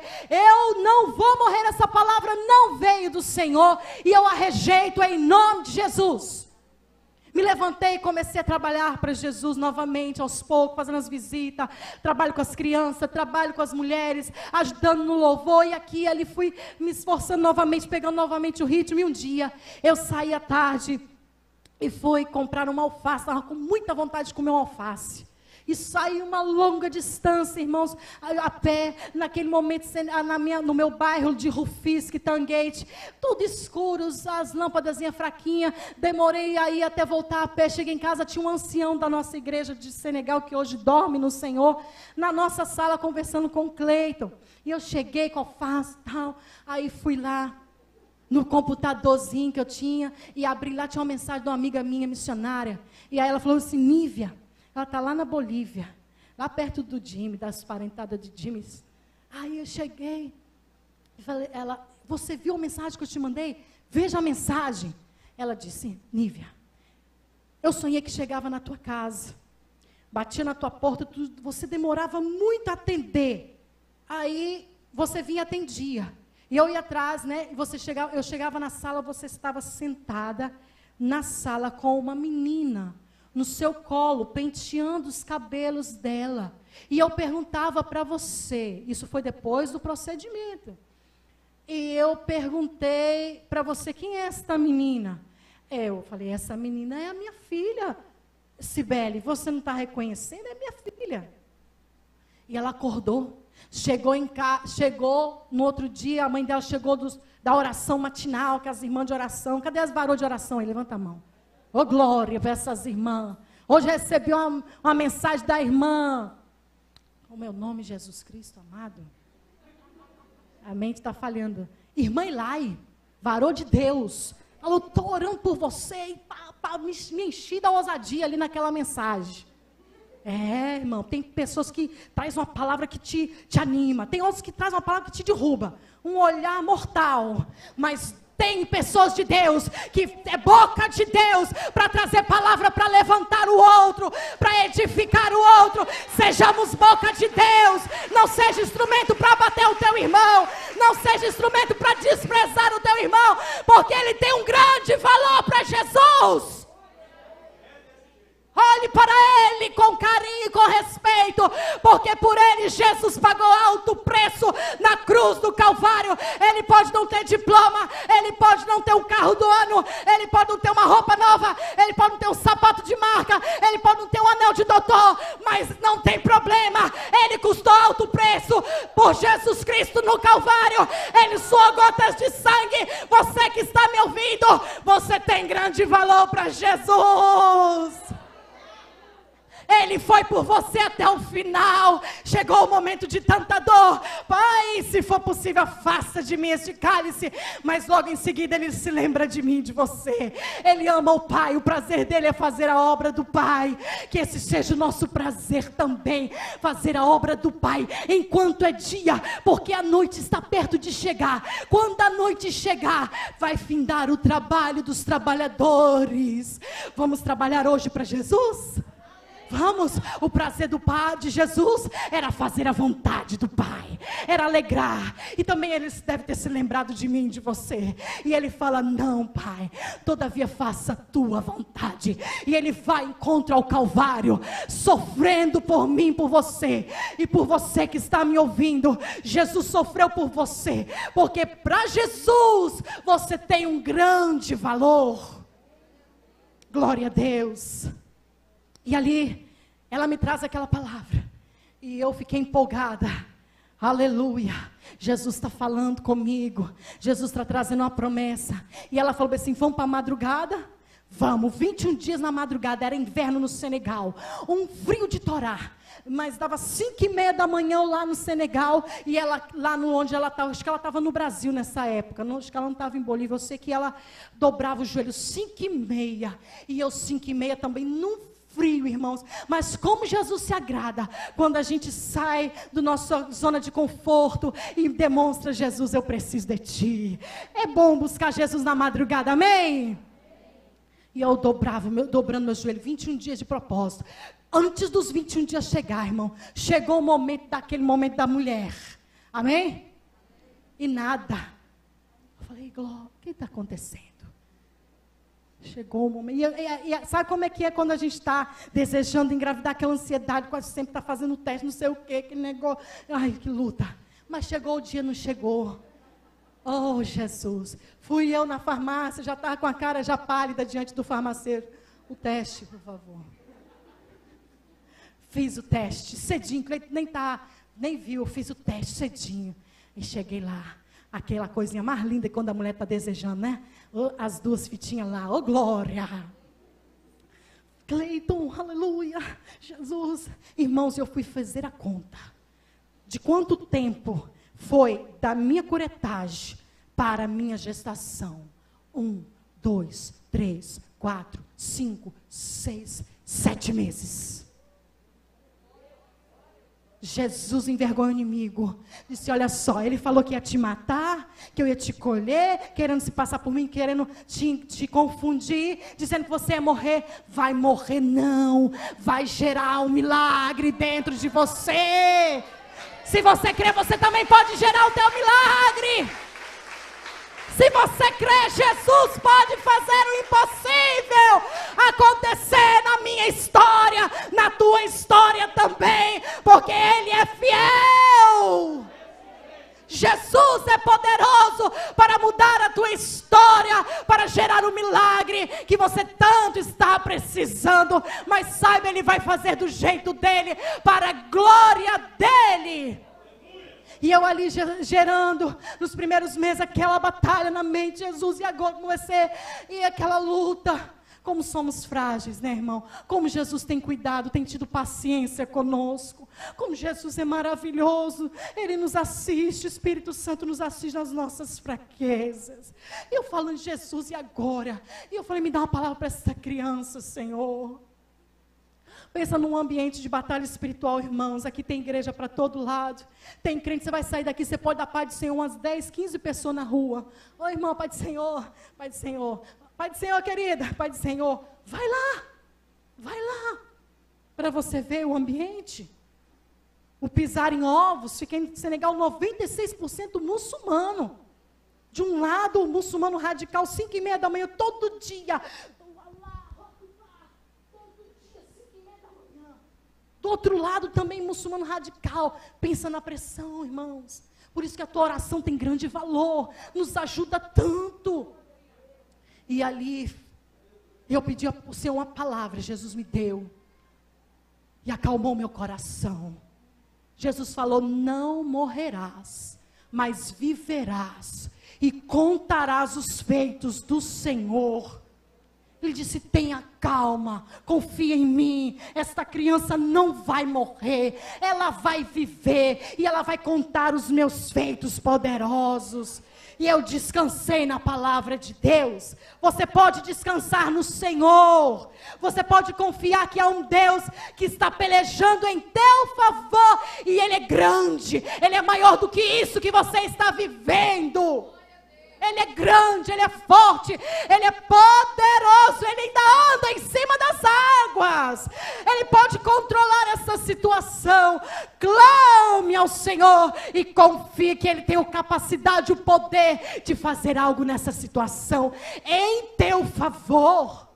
Essa palavra não veio do Senhor e eu a rejeito em nome de Jesus. Me levantei e comecei a trabalhar para Jesus novamente, aos poucos, fazendo as visitas, trabalho com as crianças, trabalho com as mulheres, ajudando no louvor, e aqui e ali fui me esforçando novamente, pegando novamente o ritmo, e um dia eu saí à tarde e fui comprar uma alface, estava com muita vontade de comer uma alface. e saí uma longa distância, irmãos, a pé, naquele momento, no meu bairro de Rufisque, Tanguete, tudo escuro, as lâmpadas fraquinhas, demorei aí até voltar a pé, cheguei em casa, tinha um ancião da nossa igreja de Senegal, que hoje dorme no Senhor, na nossa sala, conversando com o Cleiton, e eu cheguei com alface e tal, aí fui lá, no computadorzinho que eu tinha, e abri lá, tinha uma mensagem de uma amiga minha, missionária, e aí ela falou assim, Nívia, ela está lá na Bolívia, lá perto do Jimmy, das parentadas de Jimmy. Aí eu cheguei, e falei, você viu a mensagem que eu te mandei? Veja a mensagem. Ela disse, Nívia, eu sonhei que chegava na tua casa, batia na tua porta, você demorava muito a atender, aí você vinha e atendia, e eu ia atrás, né, eu chegava na sala, você estava sentada na sala com uma menina, no seu colo, penteando os cabelos dela, e eu perguntava para você, isso foi depois do procedimento, e eu perguntei para você, quem é esta menina? Eu falei, essa menina é a minha filha, Cibele, você não está reconhecendo? É minha filha. E ela acordou, chegou no outro dia, a mãe dela chegou da oração matinal, com as irmãs de oração, cadê as varoas de oração? Aí, levanta a mão. Ô, glória para essas irmãs. Hoje recebi uma mensagem da irmã, o meu nome, Jesus Cristo, amado. A mente está falhando. Irmã Ilai, varô de Deus, falou, estou orando por você, e me enchi da ousadia ali naquela mensagem. Irmão, tem pessoas que trazem uma palavra que te anima, tem outros que trazem uma palavra que te derruba, um olhar mortal, mas tem pessoas de Deus, que é boca de Deus, para trazer palavra, para levantar o outro, para edificar o outro. Sejamos boca de Deus, não seja instrumento para bater o teu irmão, não seja instrumento para desprezar o teu irmão, porque ele tem um grande valor para Jesus. Olhe para ele com carinho e com respeito, porque por ele Jesus pagou alto preço na cruz do Calvário. Ele pode não ter diploma, ele pode não ter um carro do ano, ele pode não ter uma roupa nova, ele pode não ter um sapato de marca, ele pode não ter um anel de doutor, mas não tem problema, ele custou alto preço por Jesus Cristo no Calvário. Ele suou gotas de sangue. Você que está me ouvindo, você tem grande valor para Jesus. Ele foi por você até o final. Chegou o momento de tanta dor. Pai, se for possível, afasta de mim este cálice. Mas logo em seguida ele se lembra de mim, de você. Ele ama o Pai, o prazer dele é fazer a obra do Pai. Que esse seja o nosso prazer também, fazer a obra do Pai enquanto é dia, porque a noite está perto de chegar. Quando a noite chegar, vai findar o trabalho dos trabalhadores. Vamos trabalhar hoje para Jesus? Vamos, o prazer do Pai, de Jesus, era fazer a vontade do Pai, era alegrar, e também ele deve ter se lembrado de mim, de você, e ele fala, não Pai, todavia faça a tua vontade, e ele vai contra o Calvário, sofrendo por mim, por você, e por você que está me ouvindo. Jesus sofreu por você, porque para Jesus, você tem um grande valor. Glória a Deus. E ali, ela me traz aquela palavra, e eu fiquei empolgada, aleluia, Jesus está falando comigo, Jesus está trazendo uma promessa, e ela falou assim, vamos para a madrugada? Vamos, 21 dias na madrugada, era inverno no Senegal, um frio de torar, mas dava 5:30 da manhã lá no Senegal, e ela, lá onde ela estava, acho que ela estava no Brasil nessa época, não, acho que ela não estava em Bolívia, eu sei que ela dobrava os joelhos 5:30, e eu 5:30 também, num frio, irmãos, mas como Jesus se agrada quando a gente sai da nossa zona de conforto e demonstra, Jesus, eu preciso de ti. É bom buscar Jesus na madrugada, amém? E eu dobrando meu joelho, 21 dias de propósito. Antes dos 21 dias chegar, irmão, chegou o momento, daquele momento da mulher, amém? E nada. Eu falei, Glória, o que está acontecendo? Chegou o momento, e sabe como é que é quando a gente está desejando engravidar, aquela ansiedade, quase sempre está fazendo teste, não sei o que negócio, ai que luta, mas chegou o dia, não chegou, oh Jesus, fui eu na farmácia, já estava com a cara já pálida diante do farmacêutico, o teste por favor, Fiz o teste cedinho, Cleiton nem viu, fiz o teste cedinho. E cheguei lá, aquela coisinha mais linda quando a mulher está desejando, né? As duas fitinhas lá, ô glória! Cleiton, aleluia, Jesus. Irmãos, eu fui fazer a conta de quanto tempo foi da minha curetagem para a minha gestação. 1, 2, 3, 4, 5, 6, 7 meses. Jesus envergonhou o inimigo. Disse, olha só, ele falou que ia te matar, que eu ia te colher, querendo se passar por mim, querendo te confundir, dizendo que você ia morrer. Vai morrer não, vai gerar um milagre dentro de você. Se você crê, você também pode gerar o teu milagre. Se você crê, Jesus pode fazer o impossível acontecer na minha história, na tua história também, porque Ele é fiel. Jesus é poderoso para mudar a tua história, para gerar o milagre que você tanto está precisando. Mas saiba, Ele vai fazer do jeito dEle, para a glória dEle. E eu ali gerando, nos primeiros meses, aquela batalha na mente, Jesus, e agora como vai ser? E aquela luta. Como somos frágeis, né, irmão? Como Jesus tem cuidado, tem tido paciência conosco. Como Jesus é maravilhoso. Ele nos assiste, o Espírito Santo nos assiste nas nossas fraquezas. E eu falando, Jesus, e agora? E eu falei, me dá uma palavra para essa criança, Senhor. Pensa num ambiente de batalha espiritual, irmãos. Aqui tem igreja para todo lado. Tem crente, você vai sair daqui, você pode dar Pai do Senhor umas 10, 15 pessoas na rua. Ô irmão, Pai do Senhor, Pai do Senhor. Pai do Senhor, querida, Pai do Senhor. Vai lá. Para você ver o ambiente. O pisar em ovos, fiquei em Senegal 96% muçulmano. De um lado, o muçulmano radical, 5h30 da manhã, todo dia. Do outro lado também muçulmano radical, pensa na pressão, irmãos. Por isso que a tua oração tem grande valor, nos ajuda tanto. E ali, eu pedi ao Senhor uma palavra, Jesus me deu. E acalmou meu coração. Jesus falou, não morrerás, mas viverás. E contarás os feitos do Senhor. Ele disse, tenha calma, confia em mim, esta criança não vai morrer, ela vai viver, e ela vai contar os meus feitos poderosos. E eu descansei na palavra de Deus. Você pode descansar no Senhor, você pode confiar que há um Deus que está pelejando em teu favor, e Ele é grande, Ele é maior do que isso que você está vivendo. Ele é grande, Ele é forte, Ele é poderoso, Ele ainda anda em cima das águas. Ele pode controlar essa situação. Clame ao Senhor e confie que Ele tem a capacidade, o poder de fazer algo nessa situação em teu favor.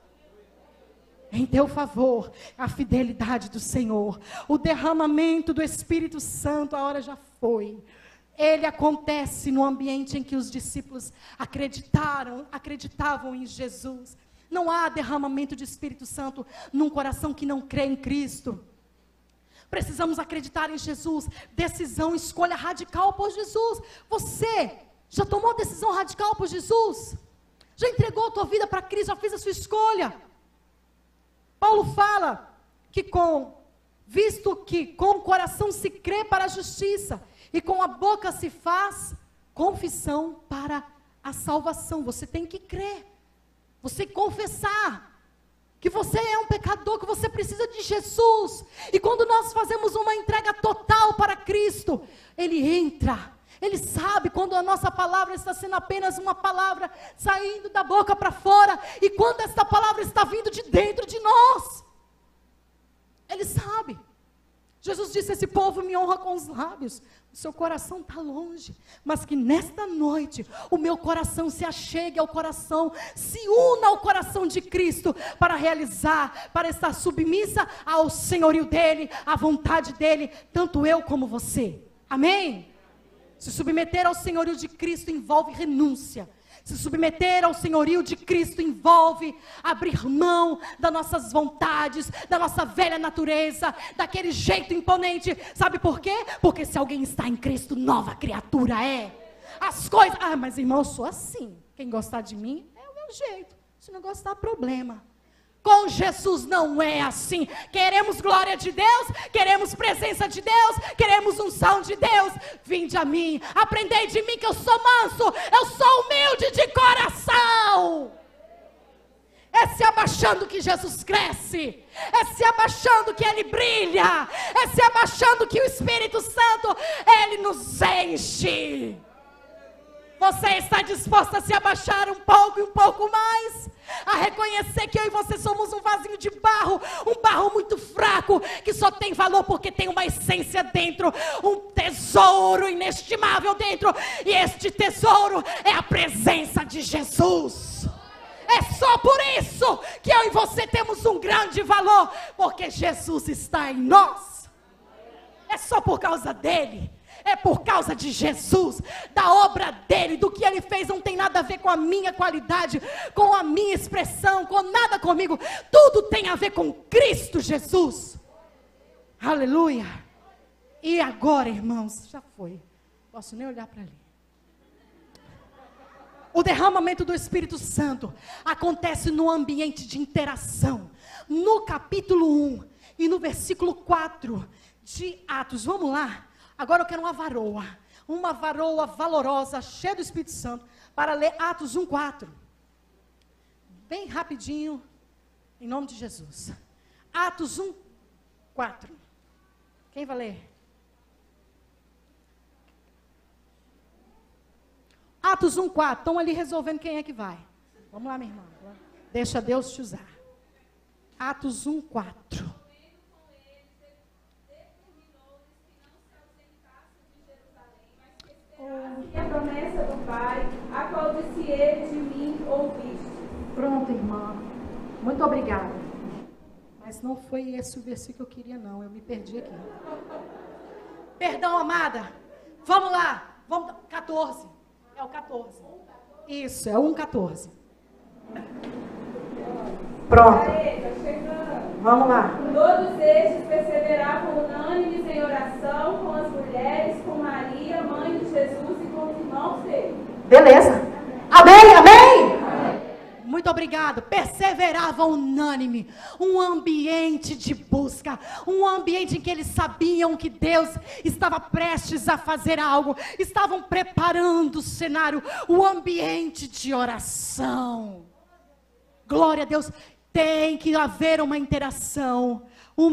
Em teu favor, a fidelidade do Senhor, o derramamento do Espírito Santo, a hora já foi. Ele acontece no ambiente em que os discípulos acreditavam em Jesus. Não há derramamento de Espírito Santo num coração que não crê em Cristo. Precisamos acreditar em Jesus. Decisão, escolha radical por Jesus. Você já tomou decisão radical por Jesus? Já entregou a tua vida para Cristo? Já fez a sua escolha? Paulo fala que visto que com o coração se crê para a justiça, e com a boca se faz confissão para a salvação. Você tem que crer. Você confessar que você é um pecador, que você precisa de Jesus. E quando nós fazemos uma entrega total para Cristo, Ele entra. Ele sabe quando a nossa palavra está sendo apenas uma palavra saindo da boca para fora. E quando esta palavra está vindo de dentro de nós. Ele sabe. Jesus disse, esse povo me honra com os lábios, o seu coração está longe, mas que nesta noite, o meu coração se achegue ao coração, se una ao coração de Cristo, para realizar, para estar submissa ao senhorio dEle, à vontade dEle, tanto eu como você, amém? Se submeter ao senhorio de Cristo envolve renúncia, Se submeter ao senhorio de Cristo envolve abrir mão das nossas vontades, da nossa velha natureza, daquele jeito imponente. Sabe por quê? Porque se alguém está em Cristo, nova criatura é. As coisas... Ah, mas irmão, eu sou assim. Quem gostar de mim é o meu jeito. Se não gostar, problema. Com Jesus não é assim. Queremos glória de Deus, queremos presença de Deus, queremos unção de Deus. Vinde a mim, aprendei de mim que eu sou manso, eu sou humilde de coração. É se abaixando que Jesus cresce, é se abaixando que Ele brilha, é se abaixando que o Espírito Santo, Ele nos enche. Você está disposto a se abaixar um pouco e um pouco mais? A reconhecer que eu e você somos um vasinho de barro, um barro muito fraco, que só tem valor porque tem uma essência dentro, um tesouro inestimável dentro, e este tesouro é a presença de Jesus. É só por isso que eu e você temos um grande valor, porque Jesus está em nós. É só por causa dele. É por causa de Jesus, da obra dele, do que ele fez. Não tem nada a ver com a minha qualidade, com a minha expressão, com nada comigo. Tudo tem a ver com Cristo Jesus. Aleluia. E agora, irmãos, já foi. Posso nem olhar para ali. O derramamento do Espírito Santo acontece no ambiente de interação. No capítulo 1 e no versículo 4 de Atos. Vamos lá. Agora eu quero uma varoa valorosa, cheia do Espírito Santo, para ler Atos 1:4. Bem rapidinho, em nome de Jesus. Atos 1:4. Quem vai ler? Atos 1:4. Estão ali resolvendo quem é que vai. Vamos lá, minha irmã. Deixa Deus te usar. Atos 1:4. E a promessa do Pai, a qual disse ele, de mim ouviste. Pronto, irmã. Muito obrigada. Mas não foi esse o versículo que eu queria, não. Eu me perdi aqui. Perdão, amada. Vamos lá. Vamos, 14. É o 14. Isso, é o 1:14. Pronto. Vamos lá. Todos estes perseveravam unânimes em oração com as mulheres, com Maria, mãe de Jesus, e com os irmãos dele. Beleza. Amém, amém. Muito obrigado. Perseverava unânime. Um ambiente de busca. Um ambiente em que eles sabiam que Deus estava prestes a fazer algo. Estavam preparando o cenário. O ambiente de oração. Glória a Deus. Tem que haver uma interação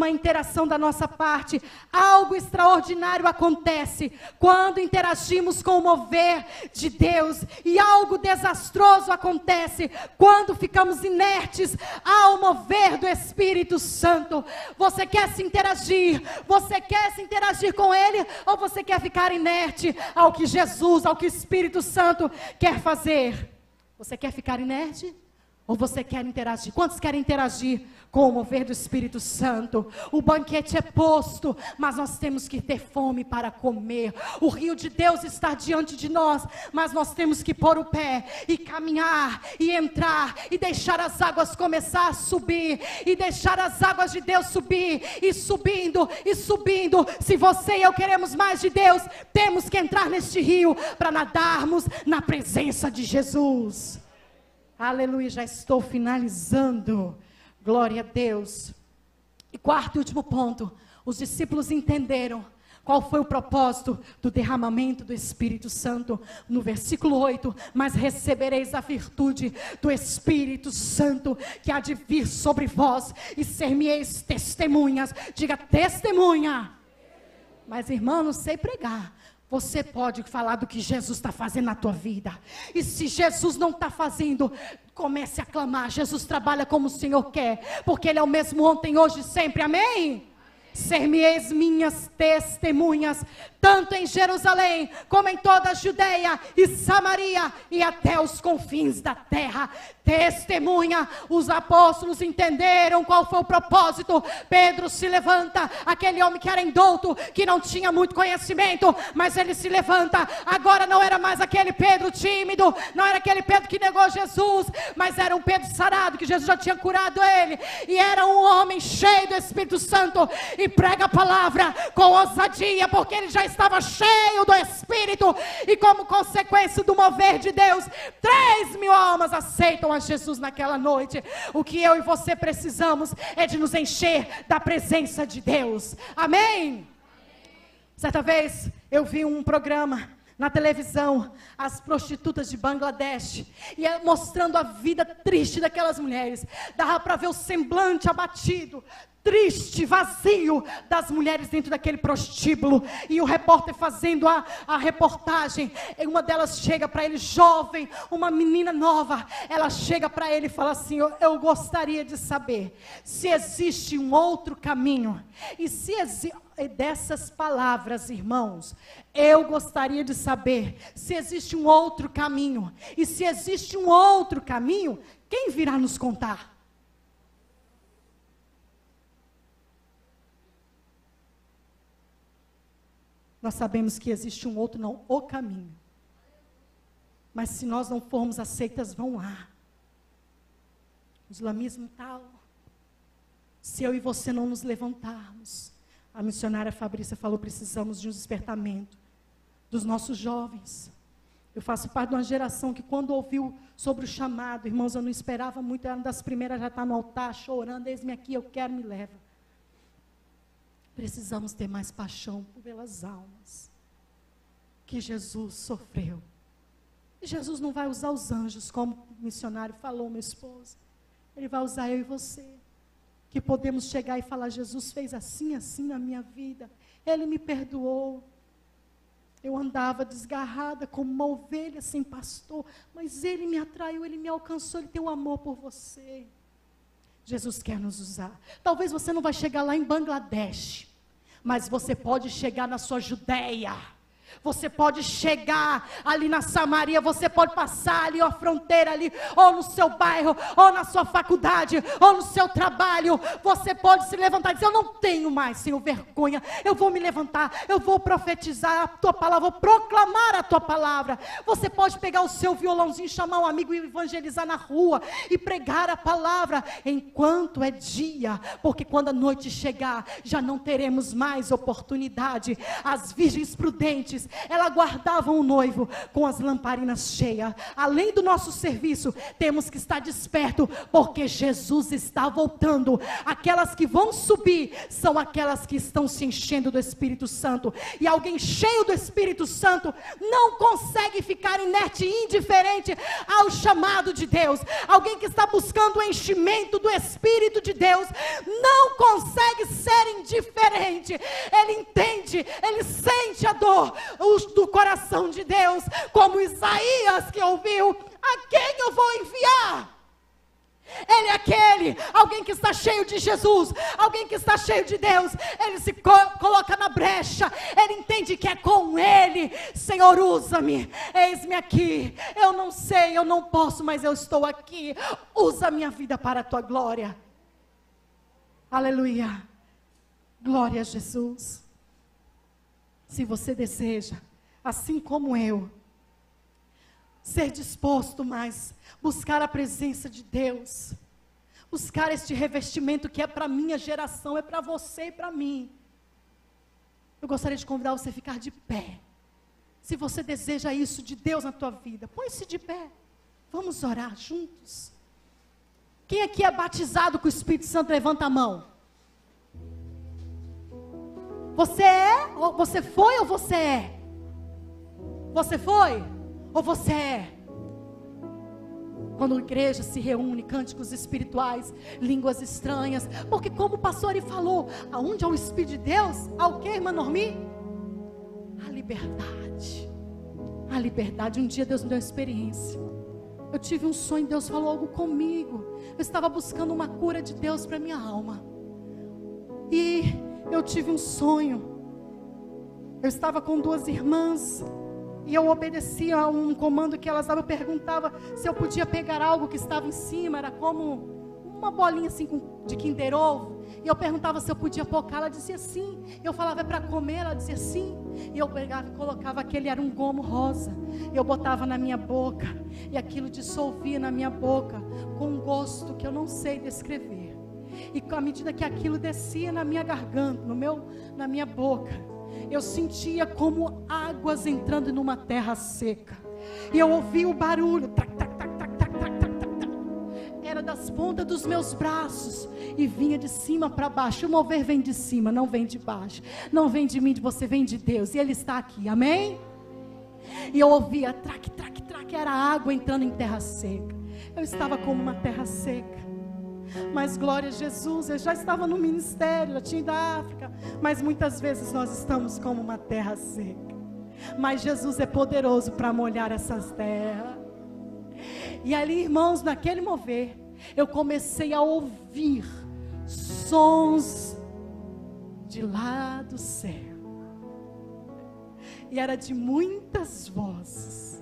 da nossa parte. Algo extraordinário acontece quando interagimos com o mover de Deus, e algo desastroso acontece quando ficamos inertes ao mover do Espírito Santo. Você quer se interagir? Você quer se interagir com Ele? Ou você quer ficar inerte ao que Jesus, ao que o Espírito Santo quer fazer? Você quer ficar inerte? Ou você quer interagir? Quantos querem interagir com o mover do Espírito Santo? O banquete é posto, mas nós temos que ter fome para comer. O rio de Deus está diante de nós, mas nós temos que pôr o pé e caminhar e entrar e deixar as águas começar a subir e deixar as águas de Deus subir e subindo e subindo. Se você e eu queremos mais de Deus, temos que entrar neste rio para nadarmos na presença de Jesus. Aleluia, já estou finalizando. Glória a Deus. E quarto e último ponto. Os discípulos entenderam qual foi o propósito do derramamento do Espírito Santo. No versículo 8. Mas recebereis a virtude do Espírito Santo, que há de vir sobre vós, e ser-me-eis testemunhas. Diga testemunha. Mas irmão, não sei pregar. Você pode falar do que Jesus está fazendo na tua vida. E se Jesus não está fazendo, comece a clamar. Jesus trabalha como o Senhor quer, porque Ele é o mesmo ontem, hoje e sempre. Amém? ser-me-eis minhas testemunhas, tanto em Jerusalém, como em toda a Judeia e Samaria, e até os confins da terra. Testemunha. Os apóstolos entenderam qual foi o propósito. Pedro se levanta, aquele homem que era indouto, que não tinha muito conhecimento, mas ele se levanta. Agora não era mais aquele Pedro tímido, não era aquele Pedro que negou Jesus, mas era um Pedro sarado, que Jesus já tinha curado ele, e era um homem cheio do Espírito Santo, e prega a palavra com ousadia, porque ele já estava cheio do Espírito, e como consequência do mover de Deus, 3.000 almas aceitam a Jesus naquela noite. O que eu e você precisamos é de nos encher da presença de Deus. Amém? Certa vez eu vi um programa na televisão, as prostitutas de Bangladesh, e mostrando a vida triste daquelas mulheres. Dava para ver o semblante abatido, triste, vazio das mulheres dentro daquele prostíbulo. E o repórter fazendo a reportagem, uma delas chega para ele, jovem, uma menina nova, ela chega para ele e fala assim: eu gostaria de saber se existe um outro caminho. E se dessas palavras, irmãos, eu gostaria de saber se existe um outro caminho. E se existe um outro caminho, quem virá nos contar? Nós sabemos que existe um outro, não o caminho. Mas se nós não formos aceitas, vão lá. O islamismo tal. Se eu e você não nos levantarmos, a missionária Fabrícia falou, precisamos de um despertamento dos nossos jovens. Eu faço parte de uma geração que quando ouviu sobre o chamado, irmãos, eu não esperava muito, era uma das primeiras, já está no altar, chorando, eis-me aqui, eu quero, me leva. Precisamos ter mais paixão pelas almas que Jesus sofreu. E Jesus não vai usar os anjos, como o missionário falou, meu esposo. Ele vai usar eu e você, que podemos chegar e falar: Jesus fez assim, assim na minha vida. Ele me perdoou. Eu andava desgarrada como uma ovelha sem pastor, mas Ele me atraiu, Ele me alcançou, Ele tem um amor por você. Jesus quer nos usar. Talvez você não vai chegar lá em Bangladesh, mas você pode chegar na sua Judeia. Você pode chegar ali na Samaria, você pode passar ali a fronteira ali, ou no seu bairro, ou na sua faculdade, ou no seu trabalho. Você pode se levantar e dizer: eu não tenho mais, Senhor, vergonha. Eu vou me levantar, eu vou profetizar a tua palavra, vou proclamar a tua palavra. Você pode pegar o seu violãozinho, chamar um amigo e evangelizar na rua e pregar a palavra enquanto é dia, porque quando a noite chegar, já não teremos mais oportunidade. As virgens prudentes, elas guardavam o noivo com as lamparinas cheias. Além do nosso serviço, temos que estar desperto, porque Jesus está voltando. Aquelas que vão subir são aquelas que estão se enchendo do Espírito Santo. E alguém cheio do Espírito Santo não consegue ficar inerte e indiferente ao chamado de Deus. Alguém que está buscando o enchimento do Espírito de Deus não consegue ser indiferente. Ele entende, ele sente a dor do coração de Deus, como Isaías que ouviu: a quem eu vou enviar? Ele é aquele, alguém que está cheio de Jesus, alguém que está cheio de Deus. Ele se coloca na brecha, ele entende que é com Ele. Senhor, usa-me, eis-me aqui. Eu não sei, eu não posso, mas eu estou aqui. Usa a minha vida para a tua glória. Aleluia, glória a Jesus. Se você deseja, assim como eu, ser disposto mais, buscar a presença de Deus, buscar este revestimento que é para a minha geração, é para você e para mim, eu gostaria de convidar você a ficar de pé. Se você deseja isso de Deus na tua vida, põe-se de pé, vamos orar juntos. Quem aqui é batizado com o Espírito Santo, levanta a mão. Você é, ou você foi, ou você é? Você foi, ou você é? Quando a igreja se reúne, cânticos espirituais, línguas estranhas, porque como o pastor ele falou, aonde há o Espírito de Deus, há o que, irmã Normi? A liberdade. A liberdade. Um dia Deus me deu uma experiência. Eu tive um sonho, Deus falou algo comigo. Eu estava buscando uma cura de Deus para minha alma. E eu tive um sonho. Eu estava com 2 irmãs e eu obedecia a um comando que elas davam. Eu perguntava se eu podia pegar algo que estava em cima, era como uma bolinha assim de Kinder Ovo. E eu perguntava se eu podia pôr, ela dizia sim. Eu falava, é para comer? Ela dizia sim. E eu pegava e colocava aquele, era um gomo rosa. Eu botava na minha boca e aquilo dissolvia na minha boca com um gosto que eu não sei descrever. E à medida que aquilo descia na minha garganta, na minha boca, eu sentia como águas entrando numa terra seca. E eu ouvia o barulho, tac, tac, tac, tac, tac, tac, tac, tac. Era das pontas dos meus braços e vinha de cima para baixo. O mover vem de cima, não vem de baixo. Não vem de mim, você vem de Deus. E Ele está aqui, amém? E eu ouvia, trac, trac, trac, era água entrando em terra seca. Eu estava como uma terra seca. Mas glória a Jesus, eu já estava no ministério, já tinha ido à África. Mas muitas vezes nós estamos como uma terra seca. Mas Jesus é poderoso para molhar essas terras. E ali, irmãos, naquele mover, eu comecei a ouvir sons de lá do céu. E era de muitas vozes.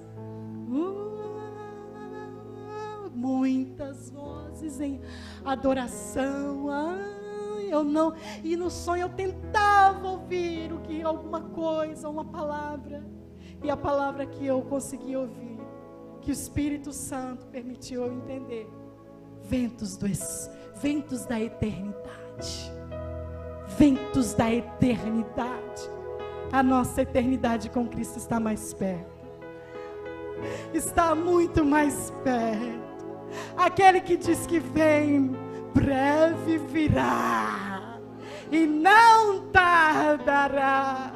Muitas vozes em adoração. E no sonho eu tentava ouvir alguma coisa, uma palavra. E a palavra que eu consegui ouvir, que o Espírito Santo permitiu eu entender: ventos da eternidade. Ventos da eternidade. A nossa eternidade com Cristo está mais perto. Está muito mais perto. Aquele que diz que vem, breve virá e não tardará.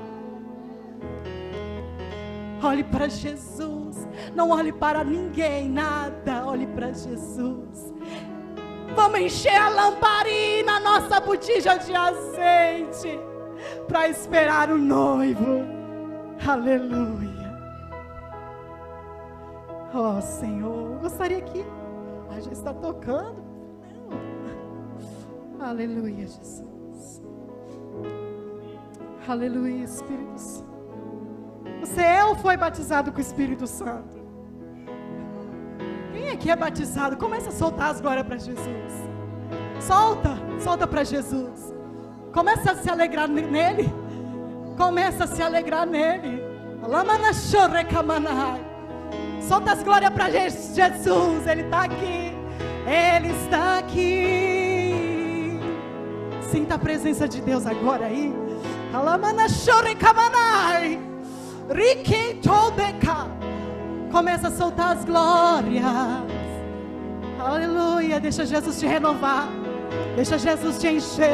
Olhe para Jesus, não olhe para ninguém, nada, olhe para Jesus. Vamos encher a lamparina, nossa botija de azeite, para esperar o noivo. Aleluia. Oh Senhor, eu gostaria que já está tocando. Aleluia, Jesus. Aleluia, Espírito Santo. Você é ou foi batizado com o Espírito Santo? Quem aqui é batizado? Começa a soltar as glórias para Jesus. Solta para Jesus. Começa a se alegrar nele. Começa a se alegrar nele. Solta as glórias para Jesus. Ele está aqui. Ele está aqui. Sinta a presença de Deus agora aí. Começa a soltar as glórias. Aleluia. Deixa Jesus te renovar. Deixa Jesus te encher.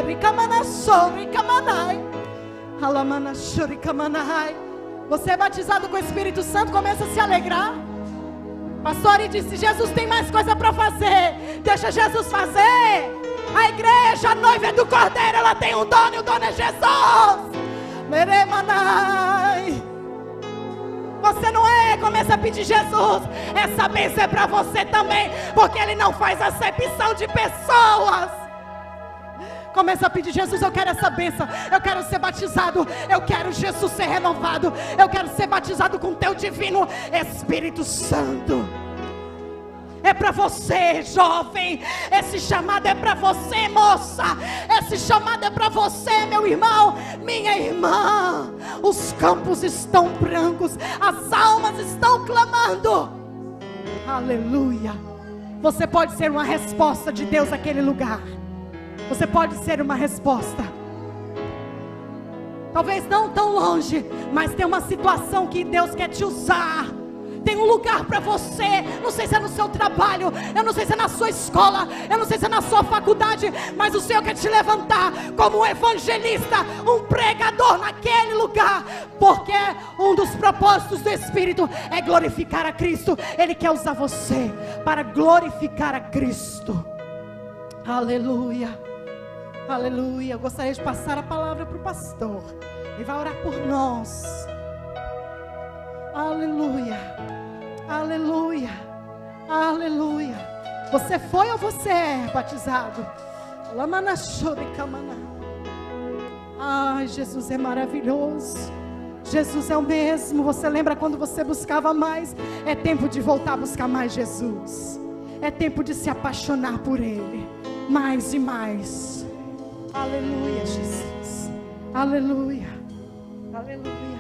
Você é batizado com o Espírito Santo, começa a se alegrar. Pastor, e disse: Jesus tem mais coisa para fazer. Deixa Jesus fazer. A igreja, a noiva é do Cordeiro, ela tem um dono e o dono é Jesus. Você não é, começa a pedir: Jesus, essa bênção é para você também, porque Ele não faz acepção de pessoas. Começa a pedir: Jesus, eu quero essa bênção, eu quero ser batizado, eu quero Jesus ser renovado, eu quero ser batizado com teu divino Espírito Santo. É para você, jovem, esse chamado é para você, moça, esse chamado é para você, meu irmão, minha irmã. Os campos estão brancos, as almas estão clamando. Aleluia. Você pode ser uma resposta de Deus naquele lugar. Você pode ser uma resposta. Talvez não tão longe, mas tem uma situação que Deus quer te usar. Tem um lugar para você. Não sei se é no seu trabalho, eu não sei se é na sua escola, eu não sei se é na sua faculdade, mas o Senhor quer te levantar como um evangelista, um pregador naquele lugar, porque um dos propósitos do Espírito é glorificar a Cristo. Ele quer usar você para glorificar a Cristo. Aleluia. Aleluia. Eu gostaria de passar a palavra para o pastor. Ele vai orar por nós. Aleluia. Aleluia. Aleluia. Você foi ou você é batizado? Ai, Jesus é maravilhoso. Jesus é o mesmo. Você lembra quando você buscava mais? É tempo de voltar a buscar mais Jesus. É tempo de se apaixonar por Ele, mais e mais. Aleluia, Jesus. Aleluia. Aleluia.